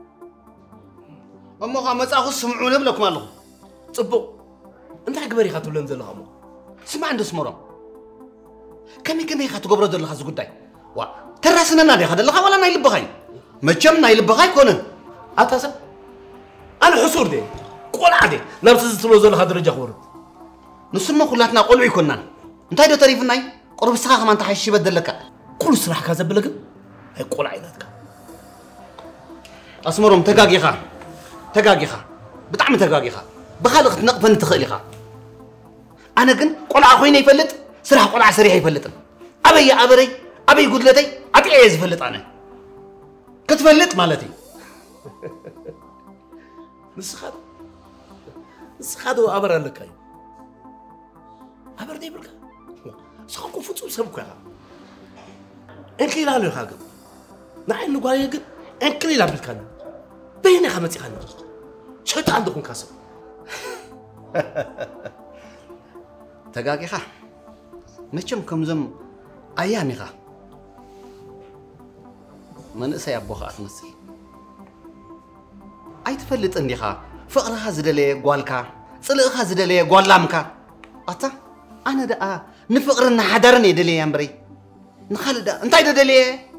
S1: أما خامس أخو سمعونا بلكم الله
S3: صبو أنت حكبري خاتو لنزل هامو
S1: سمع عند سمرهم كم كم يخاتو قبر دل خازو قداي وا تراسنا نادي هذا اللي ولا نايل بغاي ما جم نايل بغاي كونن
S3: أتاسا أنا حصور دي قول عادي نفس السلوزل هذا رجع خورد
S1: نسمع كلاتنا قولوا يكونن أنت هيدا تعرف ناي قرب الساعة كمان تحشي بدل لك
S3: كل سرح كذا بلقى هي قول عيناتك
S1: أسمرهم تجاجي خا تجاجي خا بتعمل تجاجي خا بخالق نقفن تخلي خا أنا جن قول عخويني يفلت سرح قول عسري يفلت أبي يا أبري أبي يقول لدي أبي عايز يفلت أنا كتفلت مالتي
S3: نسخاد نسخاد وأبر لك أي أبر دي بركة سخاكم فتوم سبكوا يا إنك لا له حاجة نحن نقول يا جد إنك لا بالكنا بيني خمسة خنا شو عندكم كاسب
S1: تجاجي خا نشم كم زم أيامي خا ما نسى يبغى أتمثل أي تفلت عندي خا فقرها زدلي قوالكا صلقها زدلي قوالامكا أتا أنا دا نفقرنا حدرني دلي يا مري نخالد أنت أيدا دلي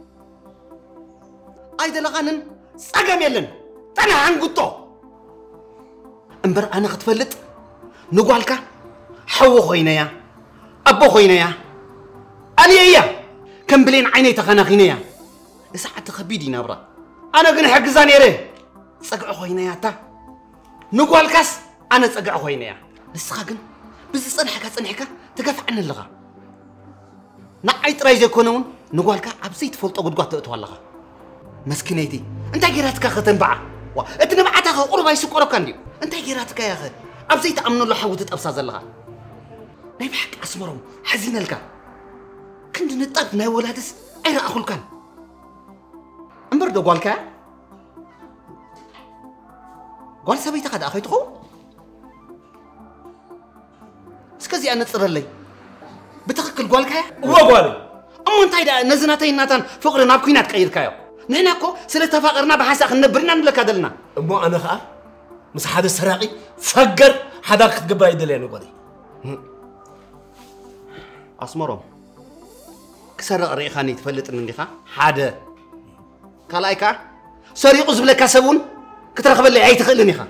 S1: أيدا لغانن ساقم يلن تانا عنقطو أمبر أنا خطفلت نقوالكا حو خوينا يا أبو خوينا يا أنا يا كم بلين عيني تخانا خينا يا ساعة تخبيدي نابرا أنا قن حق زاني ري ساقع خوينا يا تا نقوالكاس أنا ساقع خوينا يا نسخاقن بس صنحك صنحك تقف عن اللغة نعيت رايزة كونون نقولك أبسيت فلت أقول قط أتوالغة مسكينتي أنت جيراتك ختن بع وا أنت نبعتها قربا يسكروا كانديو أنت جيراتك يا أخي أبسيت أمن الله حوتت أبصاز اللغة نبحك أسمرهم حزين لك كنت نطب ناي ولادس أين أخو كان أمبر دو قولك قول سبيت قد أخيتكم سكزي أنا تصير لي بتخكل قولك
S3: هو قولي
S1: أما أنت إذا نزناتي ناتن فقر نابكينات كير كايو نحناكو سلتا فقرنا بحسا خنبرنا نبلك هذلنا
S3: أما أنا خا مس هذا السراقي فقر هذا قبل يدلي أنا قولي
S1: أسمرهم كسرق ريخاني تفلت من دخا حدا كلايكا سريق زبلك كسبون كترخب اللي عيت خلني خا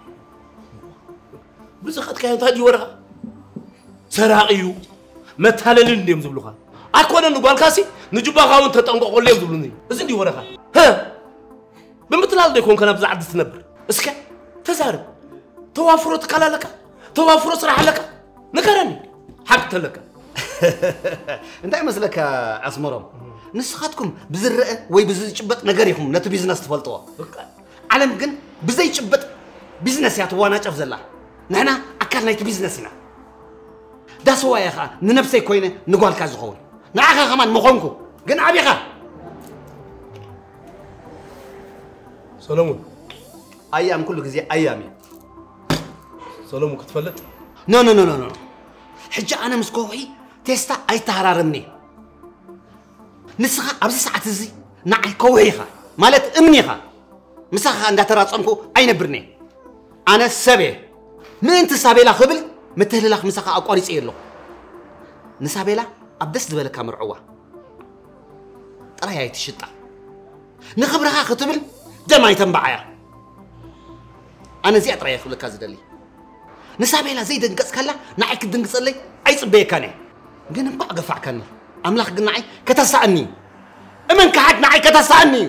S3: بس أخذ كاين تاجي ورقة سراقيو متهلل نديم زبلوها أكون نقول كاسي نجيبها خاون تتنقل قليل زبلوني بس ندي ورقة ها بمثل يكون كان بزعد تنبر اسكا تزارب توافرت كلا لك توافر صراح لك نكرني حقت لك
S1: انت مثلك أسمرهم نسخاتكم بزرق وي بزي شبت نجاريهم نتو بيزنس تفلتوا علم جن بزي شبت بيزنس يا توانا شفزلا نحنا أكلنا يت بيزنسنا ده سوا يا خا ننفسي كوينه نقول كازخون نعاخا كمان مخونكو جن عبيخا
S3: سلامون
S1: أيام كله كذي أيامي
S3: سلامون كتفلت
S1: نو نو نو نو حجة أنا مسكوحي تيستا أي تهرارني نسخة أبز ساعة زي نعي كوحي خا مالت أمني خا مسخة عند تراصنكو أين برني أنا السبع من أنت سابي لا خبل متهل لك مسخة أقاري صير له نسابي لا أبدس دبلك مرعوة ترى هاي تشطع نخبرها خطبل دم يتنبعيا أنا زي أترى ياخذ لك هذا دليل نسابي لا زي دنقص كلا نعيك دنقص لي أي صبي كاني قلنا بقى قفع كاني أملاك قلنا عي كتسعني أمن كحد نعي كتسعني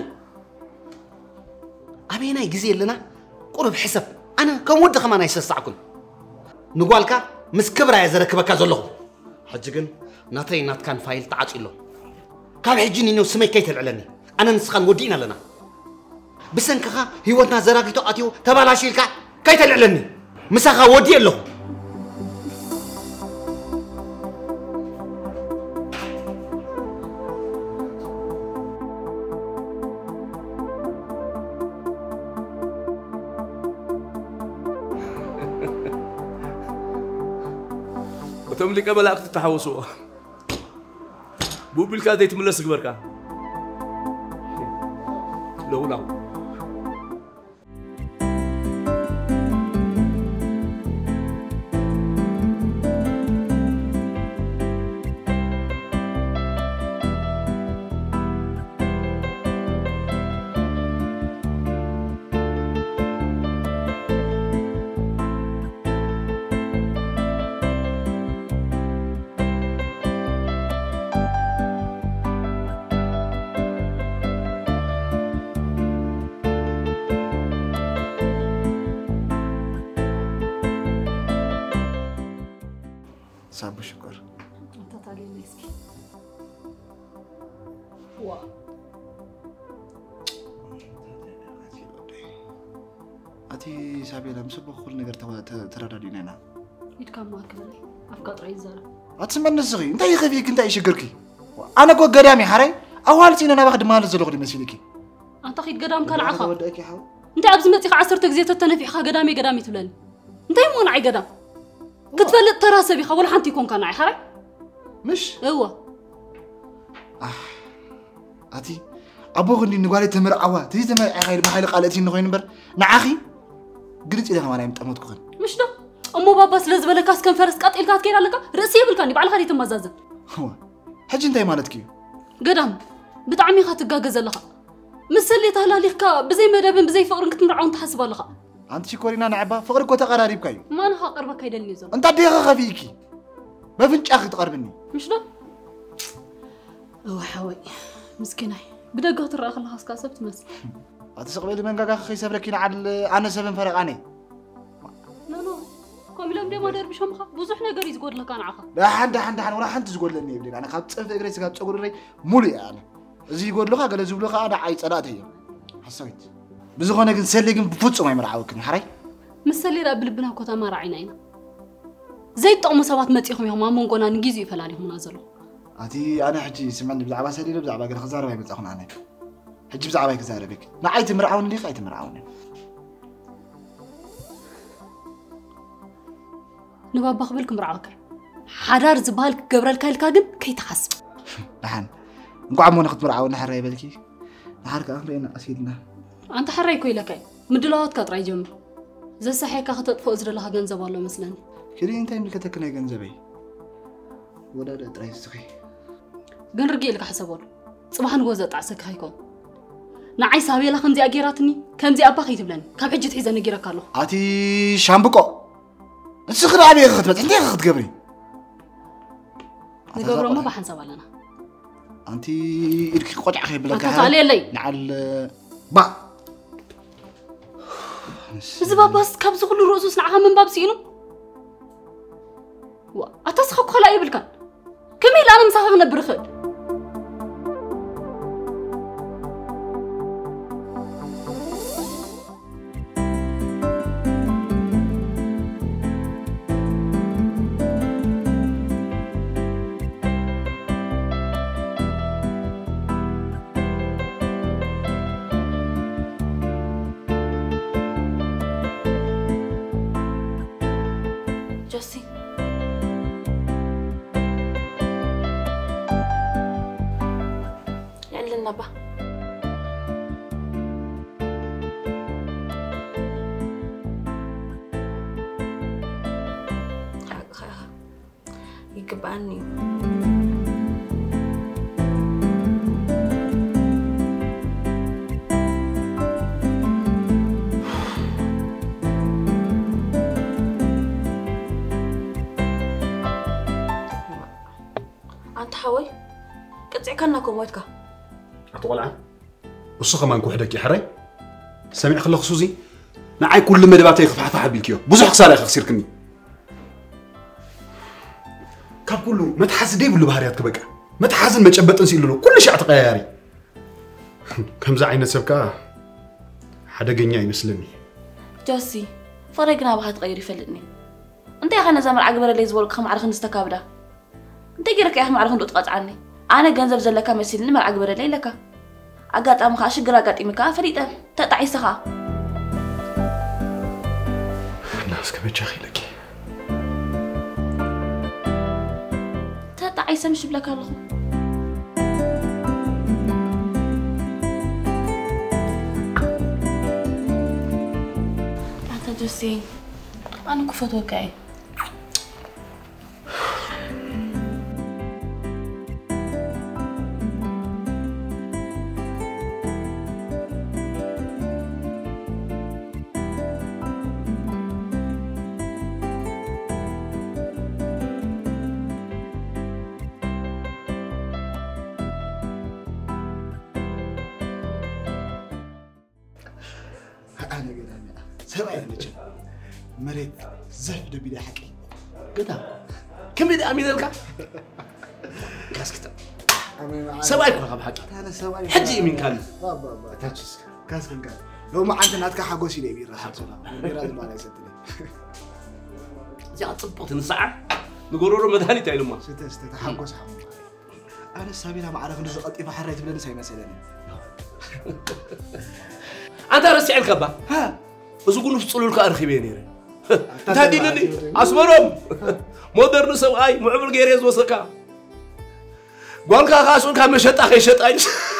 S1: أبينا يجزي لنا قرب حسب أنا كم ود كمان يسستعكم نقولك مس كبر يا زرك بكازله حجكن ناتي نات كان فايل تعاطي له كان حجيني إنه سمي كيت العلني أنا نسخن ودينا لنا بس إنكها هيوتنا زراقي تقاتيو تبالا شيلكا كيت العلني مسخا ودي له
S3: وتملك ملاك تتحوسوا بو بالكاد يتملس قبركا لو لا
S2: صعب شكر
S4: انت تعالي مسكين وا
S2: أتي سابي لم سبق كل نجار ترى ديننا
S4: يتكلم معك لي أفكار رئيس زارة
S2: أتسمى النسخي أنت يا خفيك أنت إيش جركي أنا كو قدامي حري أول سنة أنا باخد مال الزلوق المسيلكي
S4: أنت خيط قدام كان عخا
S2: ودك يا حو
S4: أنت عبز متي عصر تجزية التنفي خا قدامي قدامي تبلن أنت يمون عي قدام كتفلت تراسة بيخا ولا حنتي يكون كان عي حري
S2: مش
S4: هو
S2: آه أتي أبو غني نقولي تمر عوا تيجي تمر خير بحال قالتي إنه خير نبر نعاخي قلت إذا ما أنا متأمت كون
S4: مش ده أمو بابا سلز بلا كاس كان فرس قط إلكات كير علىك رأسي بالكاني بعد خليت مزازة
S2: هو حج أنت مالتك
S4: قدام بتعمي خات جاجز لها مسلي تهلاليك كا بزي مدبن بزي فقر كنت مرعون تحسب لها
S2: أنت شكورينا نعبا فقرك وتقراريب كايو
S4: ما أنا هقربك كيد النيزون
S2: أنت دقيقة خفيكي ما فينش أخي تقربني
S4: مش ده أوه حوي مسكينة بدقة ترى أخلها سكاسبت مس
S2: أتسقبل من جاك أخي سفركين على أنا سبب فرق عني
S4: لا لا كامل مدي ما دير بشم خا بزح نجار يزقود لك أنا عخا
S2: لا حد حد حد ولا حد تزقود لني يبدي أنا خدت سفر إجري سكاب تقول لي مولي يعني زي يقول لك قال زبل لك أنا عايز أنا هي حسيت بزغنا كن سلي كن بفوت ما يمرعوك حري
S4: مسلي راب لبنا كوتا ما راعينا زي طعم سبات متيهم يوم ما مونقنا نجيزي يفلاليهم نازلوا
S2: أتي أنا حجي سمعني بزعبة سلي بزعبة قال خزارة ما يبتأخون عني حجي بزعبة كزارة بك نعيت مرعون لي خايت مرعون
S4: نبى بقبلكم رعاك حرار زبالك قبر الكايل كي تحسب
S2: نحن نقول عمو ناخذ مرعون نحري بالكي نحرك أخرينا أسيدنا
S4: أنت حري كوي لكاي مدلوات كاتراي جمر زي صحيح كاخذت فوق زر لها جنزب والله مثلا
S2: كذي أنت يملك تكني جنزبي ولا لا ترى سخي
S4: جن رجع لك حسبول صباح نجوزت عسك هيكون نعي سابي لك خنزي أجيراتني كان زي أبا خيت بلن كاب حجت حزن نجيرك كله
S2: أتي شامبكو السخر عبي خدمت عندي خد قبري
S4: نقبره ما بحنسب لنا
S2: أنت إركي قطع خي بلا
S4: كهرباء عليه لي
S2: نعل با
S4: زبا بس كابز كل رؤوس نعها من باب سينو وا أتسخق خلا يبلكن كميل أنا مسافر نبرخد
S5: جوسي يعني للنبا يقبعني أنت حوي قطعي كناكم ويتك
S8: أطولع وصخة ما نكون حدك يا حري سامع خلق خصوصي نعي كل مدباتي يخف حتى حبيلكيو بزح خسارة خسير كمي كاب كله ما تحس دي بلو بهاريات كبقى ما تحزن ما تشبط نسيل له كل شيء تغيري كم زعينة سبكا حدا جنيا يمسلني
S5: جوسي فرقنا بها تغيري فلتني أنت يا خنا زمر عقبر اللي يزولك خم عرخن استكابده أنت جيرك يا أخي عرخن تقطع عني أنا جنزب زلك مسيلني مر عقبر اللي لك أقعد أم خاش جراقات إمكا فريدة تقطعي سخا
S8: الناس كم تشخي لك
S5: ኣይሰምሽ ብለካ ኣለኹ ኣታ ጆሲ ኣነ ክፈትወካ እየ
S2: مريت زف دبي حكي
S3: قدا كم بدي أمين لك كاسكتا سواي كل حكي
S2: أنا سواي
S3: حجي من كان
S2: بابا بابا تاتشس كاسكن كان لو ما عندنا ناتك حقوسي لي بيرا حبسنا بيرا ما لا يسدني
S3: يا تطبط نسعة نقولوا مدهني تعلم ما
S2: ستة ستة حقوس حمو أنا سابينا ما أعرف نزق قطي فحريت بلا نساي مثلا
S3: أنت رسي الكبا ها بس يقولوا فصلوا لك أرخي بيني تهدينني أسمرهم مودرن سواي معبر جيريز وسكا قال كا خاسون كان مشت أخي شت أين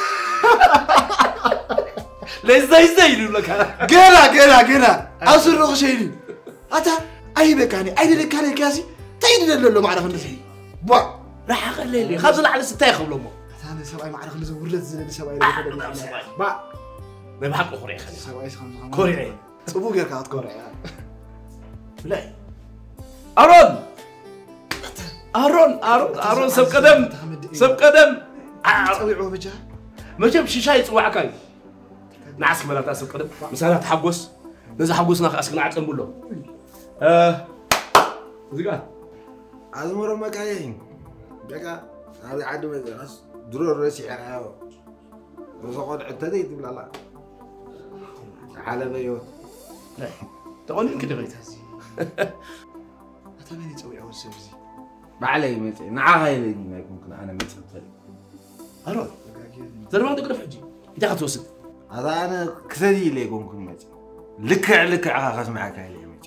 S3: ليش زي زي لك
S2: جرا جرا جرا أصل روح شيء أتا أي بكاني أي اللي كان كاسي تيجي للو ما أعرف الناس با
S3: راح أخلي لي خذ على ستة خبل أمه
S2: أنا سواي ما أعرف الناس ورد زين سواي
S3: با ما بحق أخري خلي
S2: سواي خم
S3: كوري
S2: أبو جرا كات كوري
S3: لا أرون أرون أرون أرون سب قدم سب قدم
S2: تسويعه بجاه
S3: ما جابش شاي يسوي عكاي نعس ملا تسب قدم مثلا تحقوس نزح حقوسنا خاسكنا عقل بلو اه زيقا
S7: أزمر ما كاين بقى هذا عاد ما درور راسي عراو وصقد عتديت بلا لا على بيوت
S3: لا تقول كده غيت هزي
S2: أتمنى تسوي عوز سبزي
S7: بعلي متى نعاهي لي ما يكون كنا أنا متى
S3: أرون ترى ما تقدر فجي أنت خاتوسد
S7: هذا أنا كثدي لي يكون كنا متى لكع لكع خاص معك هاي متى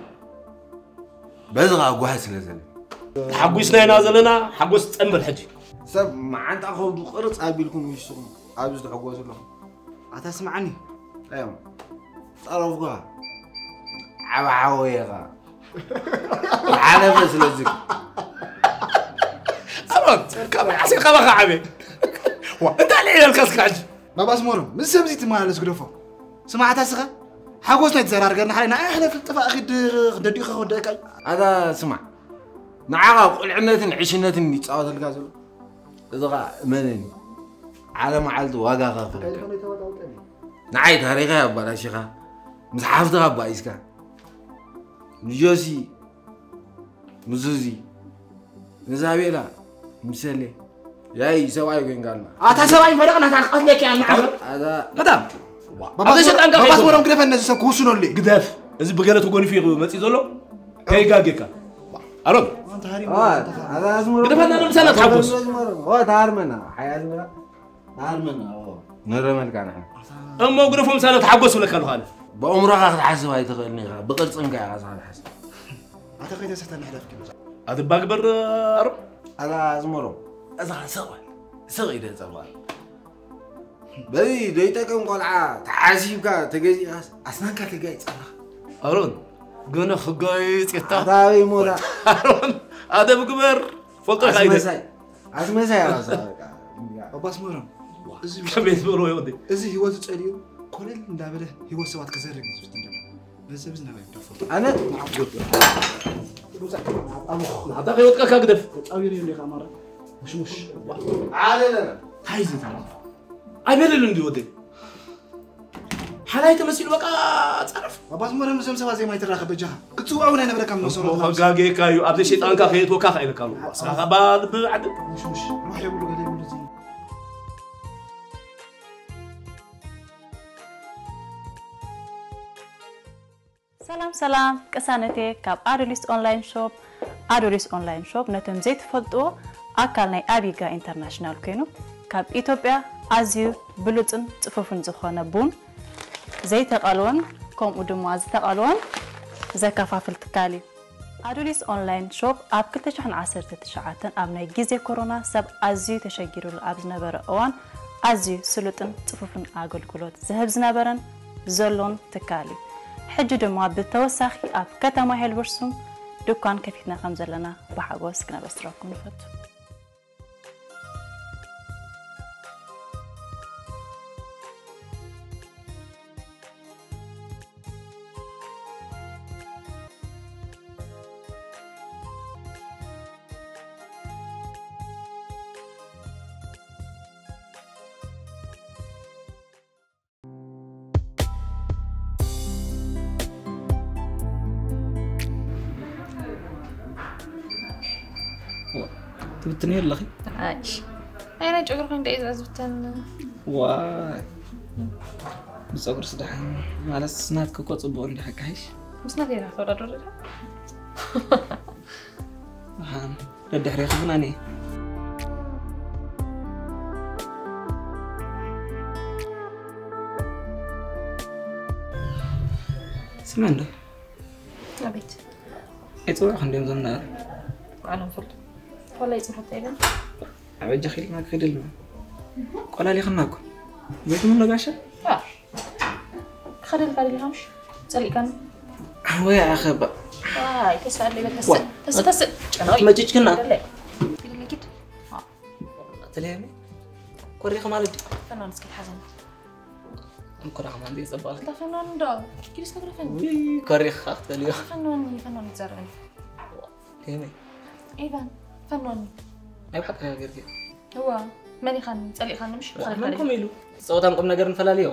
S7: بزغى قوحس لزل
S3: حقوسنا نازلنا حقوس تأمل حجي
S7: سب ما أنت أخذ قرص أبيلكم وش سوم أبيز تحقوس لهم
S2: أتسمعني
S7: أيوة صاروا عوا عويغا على بس لزق
S3: أرد كم حسين كم خعبي وأنت على الكاس كاج
S2: ما بسمرهم من سبزي تمال سقرفه سمعت أسخة حقوسنا يتزرار قرنا حالنا إحنا في الاتفاق أخد نديك خد دكاي
S7: هذا سمع نعاق قل عنة عشنة نيتساوت الكازل إذا منني على معلد واقع غافل نعيد هريغا بلا شيخا مسحفت غبا إسكا نجوسي مزوزي نزابيلا مسلي ياي سواي وين قالنا
S2: أتا سواي فرقنا تعقد لك يا معلم
S7: هذا
S3: مدام
S2: بابا بابا سمرهم كده فنز سكوسنوا اللي
S3: قداف إذا بقولت تقولي فيه متى زلوا كي جاجيكا أرد
S7: هذا اسمه
S3: قداف أنا مسألة تحبس
S7: هو دارمنا حياة منا دارمنا هو نرمل كان احنا
S3: أما وقرفوا مسألة تحبس ولا كانوا هذا
S7: بأمرك أخذ حسب هاي تغني بقلت إنك يا غزال حسب
S2: أعتقد سحتنا نحلف كم
S3: هذا باكبر أرد
S7: هذا اسمه هذا سوى سوى ده سوى بدي ديتكم قلعة تعاسيبك تجي أسنانك تجي
S3: أرون قنا خجايت كتا
S7: هذا يموت
S3: أرون هذا بكبر فلتر خايدة
S7: أسمع أسمع يا غزال
S2: بابا سمرهم
S3: كم يسمروا يودي
S2: إذا هو تسأليه كل اللي ندابله هو سوات كزرق بس بس نبي نفهم
S7: أنا
S3: هذا خيوتك كقدف
S2: أويري اللي خمرة مش مش
S7: عادل
S3: هاي زين أبيل اللي ندي ودي حلاي تمثيل بقى تعرف
S2: بابا سمرهم مسلم سوا زي ما يتراخى بجها كنت أول أنا بركم نصور
S3: خجاجي كايو قبل الشيطان كخيط وكخ إلى كانوا سخبال بعد
S2: مش مش روح يقولوا قال يقولوا زين
S9: سلام سلام كسانتي كاب أدوليس أونلاين شوب أدوليس أونلاين شوب نتم زيت فلتو أكلنا أبيجا إنترناشنال كينو كاب إثيوبيا أزيو بلوتن تفوفن زخانة بون زيت قالون كم أدمواز تقالون زكافة في التكالي ኣዶሊስ ኦንላይን ሾፕ ኣብ ክልተ ሽሕን ዓሰርተ ትሽዓተ ኣብ ናይ ግዜ ኮሮና ሰብ ኣዝዩ ተሸጊሩሉ ኣብ ዝነበረ እዋን ኣዝዩ ስሉጥን ጽፉፍን ኣገልግሎት ዝህብ ዝነበረን ዘሎን ትካል እዩ ሕጂ ድማ ብተወሳኺ ኣብ ከተማ ሄልበርሱም ድኳን ከፊትና ከም ዘለና ብሓጎስ ክነበስረኩም ንፈቱ
S10: تبتني يلا أخي
S11: عايش أنا جوجر خن دايز أزبتن
S10: واي بس أقول صدقني على سنات كوكو صبون دي حق عايش
S11: بس نادي راح ولا دور
S10: هان ردي حريق بناني سمعنا
S11: أبيت
S10: يتوقع خندم زمنا
S11: وعلم فلت والله يسمح تايلن
S10: عبد خيل معك خدل قال لي خناكم بيت منه باشا
S11: اه خدل قال لي همش تصلي كان
S10: هو يا اخي بقى
S11: واي تسال لي بس بس بس
S10: ما تجيش كنا
S11: لا اللي كده اه
S10: تلهمي كوريخ مالدي
S11: فنان سكت حزن
S10: كوريخ مالدي صباح
S11: لا فنان دا كيف سكت فنان
S10: وي كوريخ اخت اليوم
S11: فنان فنان زرعني
S10: تلهمي
S11: ايفان فنان
S10: أي حق غير كده
S11: هو ماني خان تسألي خان مش خالد
S10: منكم يلو صوتهم قمنا قرن فلاليو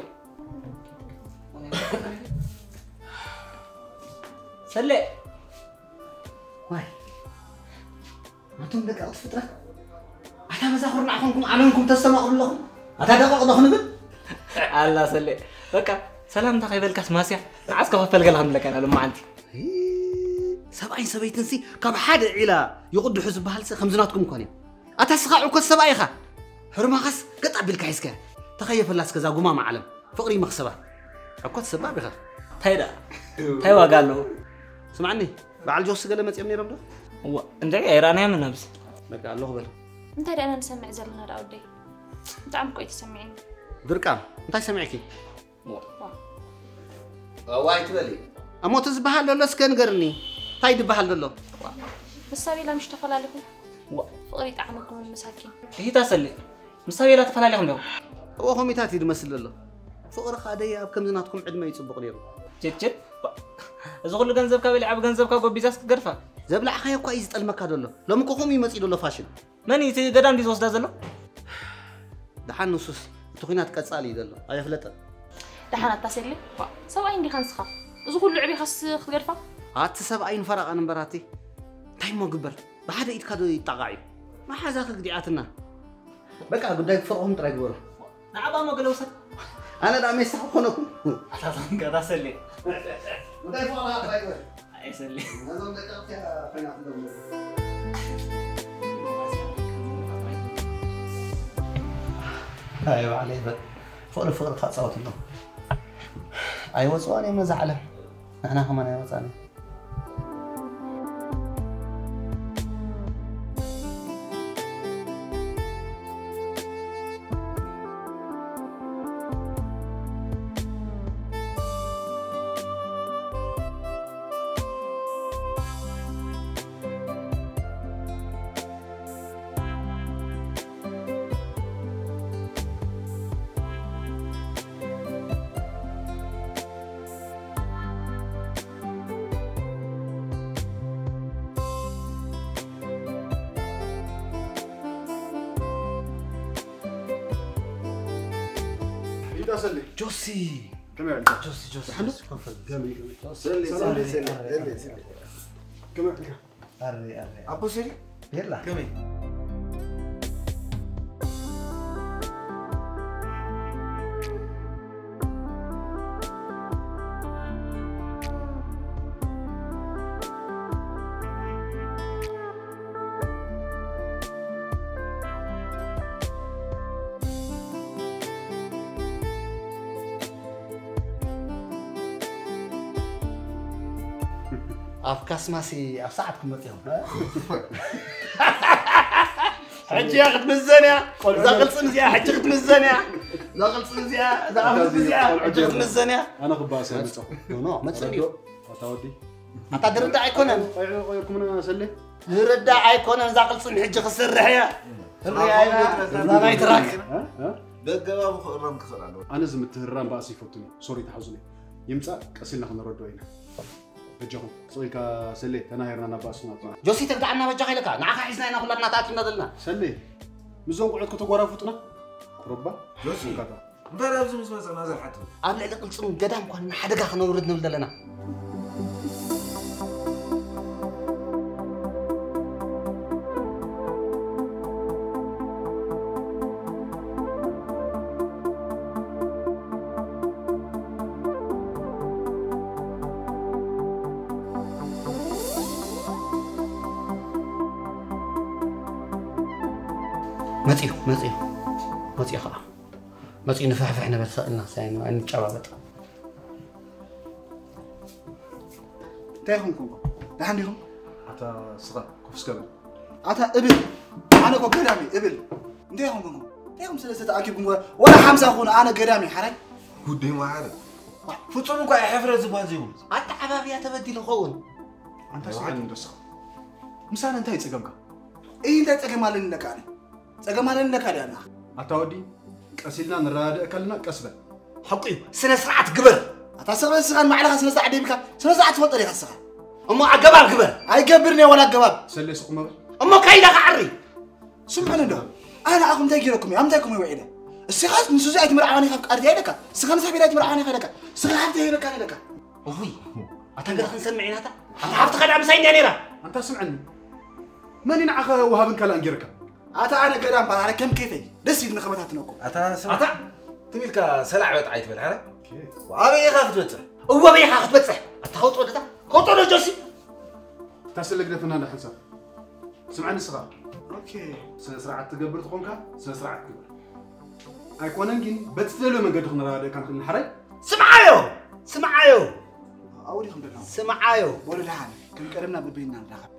S10: سلي
S1: واي ما تم دقة فترة أتا مزاخرنا عخونكم عملكم تستمعوا لهم أتا دقة ضخم نبت
S10: الله سلي بكا سلام تقيب الكاس ماسيا عسكر خفل قلهم لك أنا لما عندي
S1: سبعين سبعين نسي كم حد علا يقد حزب بهالس خمسيناتكم كوني أتسقع وكل سبعين خا حرمة خس قطع بالكعسكة تخيف الناس كذا قما معلم فقري مخسبة أكون سباب خا
S10: هيدا هيوا قال له
S1: سمعني بعد جوس قال ما تيمني ربنا
S10: هو أنت إيرانية من نفس
S1: لك الله بل
S11: أنت هذا أنا نسمع زلنا داودي أنت عم كويس تسمعين
S1: دركام أنت سمعكي وايت بالي أما تزبها لولا سكن قرني تايد بحال دلو
S11: بس سابي لا مش تفلا لكم فقري تعملكم المساكين
S10: هي تسلي مساوي لا تفلا لهم لهم
S1: هو هم يتاتي يمثل له فقر خادية بكم زناتكم عد ما يصبق ليهم
S10: جد جد إذا قلنا جنزب كابل عب جنزب كابو بيزاس قرفة
S1: زبلع خيا كويس المكان دلو لو مكوهم يمثلوا له فاشل
S10: ماني تي قدام دي زوج دازلو
S1: دحان نصوص تخينات كتصالي دلو أي فلتة
S11: دحان التسلي سوا عندي خنسخة إذا كل لعبي خس قرفة
S1: هات سبعين فرق أنا براتي تايم ما قبل بحدا يتكادو يتقاعي ما حزاك قديعاتنا بقى قداك فرقهم ترى يقولوا
S10: نعم ما قالوا سك
S1: أنا دعم يستحقونكم
S10: أساسا كذا سلي
S1: قداك فرقها ترى يقول
S10: أي سلي
S1: نظام ذكرت يا فينا أيوة عليه بقى فقر فقر خاص صوت الله أيوة سؤالي ما زعله أنا كمان أيوة سؤالي
S8: سلي
S1: جوسي
S8: كم يعني
S1: جوسي جوسي حلو
S8: سلي سلي سلي سلي سلي كم يعني
S1: أري أري
S8: أبو سلي
S1: يلا
S8: كم
S1: أفكاس ماسي أفساعتكم متيهم حجي ياخد من الزنيا ذا قلصن زيا حجي ياخد من الزنيا ذا قلصن زيا ذا قلصن زيا حجي ياخد من الزنيا
S8: أنا خباسة متصو
S1: نو ما تسلي
S8: أتودي
S1: أنت دردا أيكونن
S8: أيكم أنا أسلي
S1: دردا أيكونن ذا قلصن حجي خسر رحيا الرياية ذا ما يتراك
S7: دقة أبو خرام كسرانو
S8: أنا زمت الرام باسي فوتني سوري تحزني يمسا كسلنا خنا ردوا هنا بجهم صوي كسلي تناهرنا نباسنا
S1: جوسي تبدأنا بجاه لك نعك حزنا هنا كلنا تاتي نضلنا
S8: سلي مزون قعد كتو غرا فوتنا ربا
S7: جوسي كذا انت لازم اسمع نازل حتى
S1: قبل إذا قلت صم قدام كون حدقة خنا نورد نبدا لنا متيو متيو متيو خا متيو نفحفح احنا بسألنا ساين أن نتشابط
S2: تاهم كونكو دحنديهم
S8: أتا صغا كوفس كبل
S2: أتا إبل أنا كو قدامي إبل تاهم كونكو تاهم سلسة تأكيبكم ولا حمزة أخونا أنا قدامي حري
S7: ودي ما عارف فتصلوا كاي حفرة زبان زيهم
S1: أنت حبابي أتبدي لخون
S8: أنت سعيد من دسخ مسانا أنت يتسقمك
S2: إيه أنت يتسقم على لك أنا تسقم على لك أنا
S8: أتودي كسلنا نراد كلنا كسبة
S1: حقي سنة سرعة قبر
S2: أتصل سرعة ما عليها سنة سرعة ديبك سنة سرعة تفضل يا سرعة
S1: أما عقبال قبر
S2: أي قبرني ولا قبر
S8: سلي سوق مبر
S1: أما كايدا عري
S2: سمعنا ده أنا أقوم تاجي لكم أم تاجكم وعيدا السخاز من سوزات مرعاني خلق أرضي لك سخان سحبيلات مرعاني خلك سخان حتى لك أنا لك
S1: أوي أتقدر نسمعين هذا أنا عرفت خدام سين يانيرا
S8: أنت سمعني ماني نعخ وهابن كلا أنجرك
S2: أتا أنا قدام أنا كم كيفي دس يدنا خبرات نوكم
S7: أتا سمع أتا تميلك سلع بيت عيت بالحرة
S8: أوكي
S7: وأبي يخاف تبتح
S1: هو أبي يخاف تبتح أتخوط ولا ده خوط ولا جوسي
S8: تسلك ده فنان حساب سمعني صغار
S2: أوكي
S8: سنة سرعة تقبر تقومك سنة سرعة تقبر أيقونن جين بتستلو من قد خنا هذا كان خلنا حري
S1: سمعايو سمعايو
S2: أولي خم بالله
S1: سمعايو
S2: ولا لحن كم كلامنا ببيننا نراقب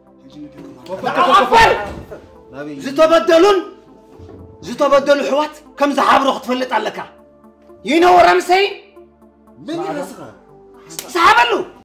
S1: زتبدلون زتبدلوا حوات كم زحابرو تفلت عليك ينور امسي
S2: من يرسخ
S1: سحابلو